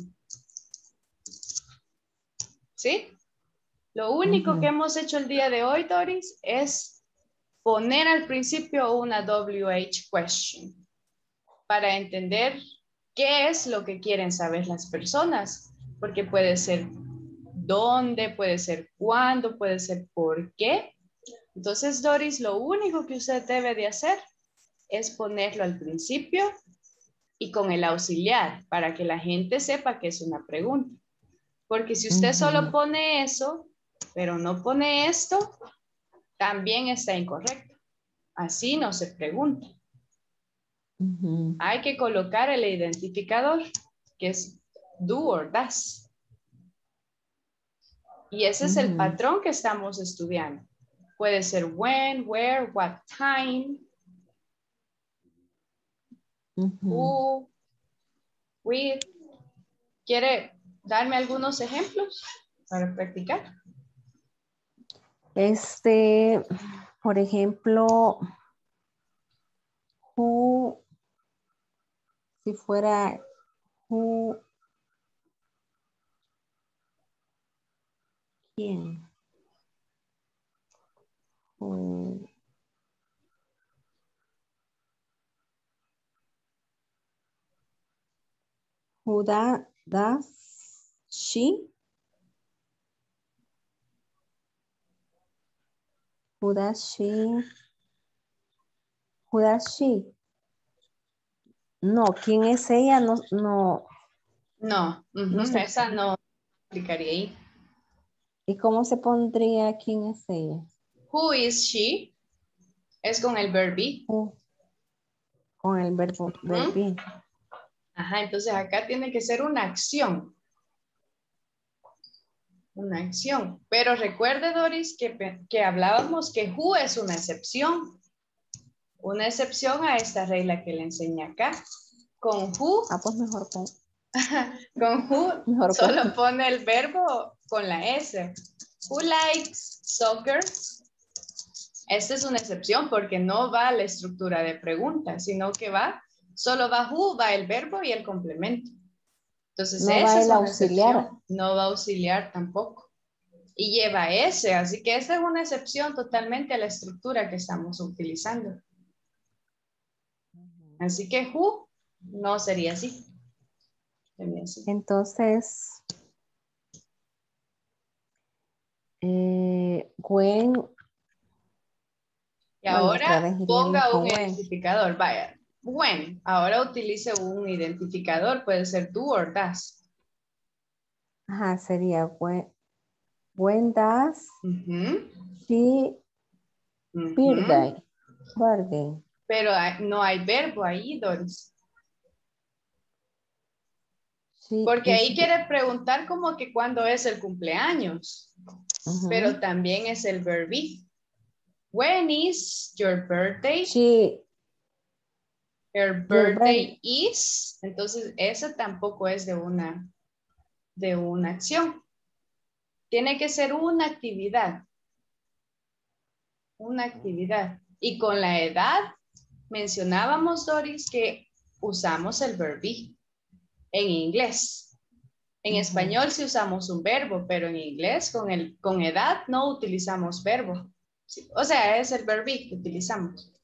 ¿Sí? Lo único que hemos hecho el día de hoy, Doris, es poner al principio una WH question para entender qué es lo que quieren saber las personas, porque puede ser dónde, puede ser cuándo, puede ser por qué. Entonces, Doris, lo único que usted debe de hacer es ponerlo al principio y con el auxiliar para que la gente sepa que es una pregunta. Porque si usted solo pone eso, pero no pone esto, también está incorrecto. Así no se pregunta. Hay que colocar el identificador, que es do or does. Y ese es el patrón que estamos estudiando. Puede ser when, where, what time, who, with. ¿Quiere darme algunos ejemplos para practicar? Por ejemplo, who, si fuera who, ¿quién? Who does she? Who does she? Who does she? No, ¿quién es ella? No. Esa no aplicaría ahí. ¿Y cómo se pondría quién es ella? Who is she? Es con el verb be. Con el verbo be. Ajá, entonces acá tiene que ser una acción. Una acción. Pero recuerde, Doris, que hablábamos que who es una excepción. Una excepción a esta regla que le enseñé acá. Con who. Pues mejor con. Con who mejor solo pone el verbo con la S. Who likes soccer? Esta es una excepción porque no va a la estructura de pregunta, sino que solo va who, va el verbo y el complemento. Entonces, no va el auxiliar. No va a auxiliar tampoco. Y lleva S, así que esa es una excepción totalmente a la estructura que estamos utilizando. Así que who no sería así. Entonces, when. Y ahora ponga un identificador. Vaya, When. Ahora utilice un identificador. Puede ser do or does. Ajá, sería when does she birthday? Pero no hay verbo ahí, Doris. Porque ahí quiere preguntar como que cuándo es el cumpleaños. Pero también es el verbo. When is your birthday? Her birthday is. Entonces, esa tampoco es de una acción. Tiene que ser una actividad. Una actividad. Y con la edad, mencionábamos, Doris, que usamos el verbo en inglés. En español sí usamos un verbo, pero en inglés con edad no utilizamos verbo. Sí, o sea, es el verbo que utilizamos.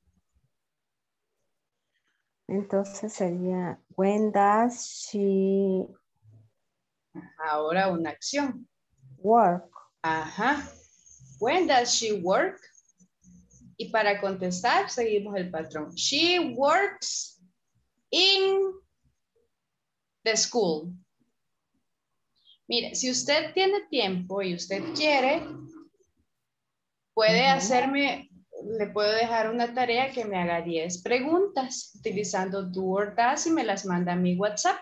Entonces sería, when does she... Ahora una acción. Work. Ajá. When does she work? Y para contestar, seguimos el patrón. She works in the school. Mire, si usted tiene tiempo y usted quiere, puede hacerme, le puedo dejar una tarea que me haga 10 preguntas utilizando do or does y me las manda a mi WhatsApp.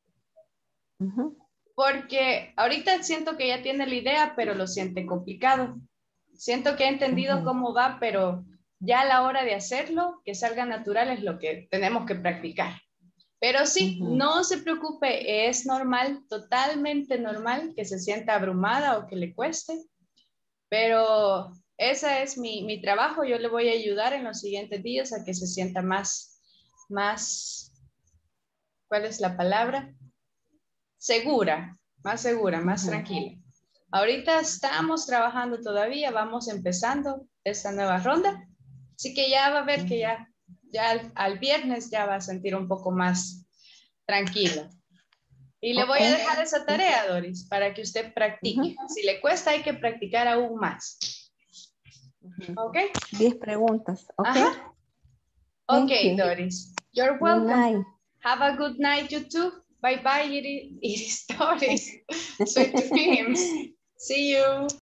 Porque ahorita siento que ya tiene la idea, pero lo siente complicado. Siento que he entendido cómo va, pero ya a la hora de hacerlo, que salga natural es lo que tenemos que practicar. Pero sí, no se preocupe, es normal, totalmente normal que se sienta abrumada o que le cueste. Pero ese es mi trabajo. Yo le voy a ayudar en los siguientes días a que se sienta más, ¿cuál es la palabra? Segura, más tranquila. Ahorita estamos trabajando todavía, vamos empezando esta nueva ronda. Así que ya va a ver que ya al viernes ya va a sentir un poco más tranquila. Y le voy a dejar esa tarea, Doris, para que usted practique. Si le cuesta, hay que practicar aún más. ¿Ok? 10 preguntas. Ok. Ajá. Ok, Doris. You're welcome. Have a good night, you too. Bye-bye, Iris Doris. Sweet dreams. See you.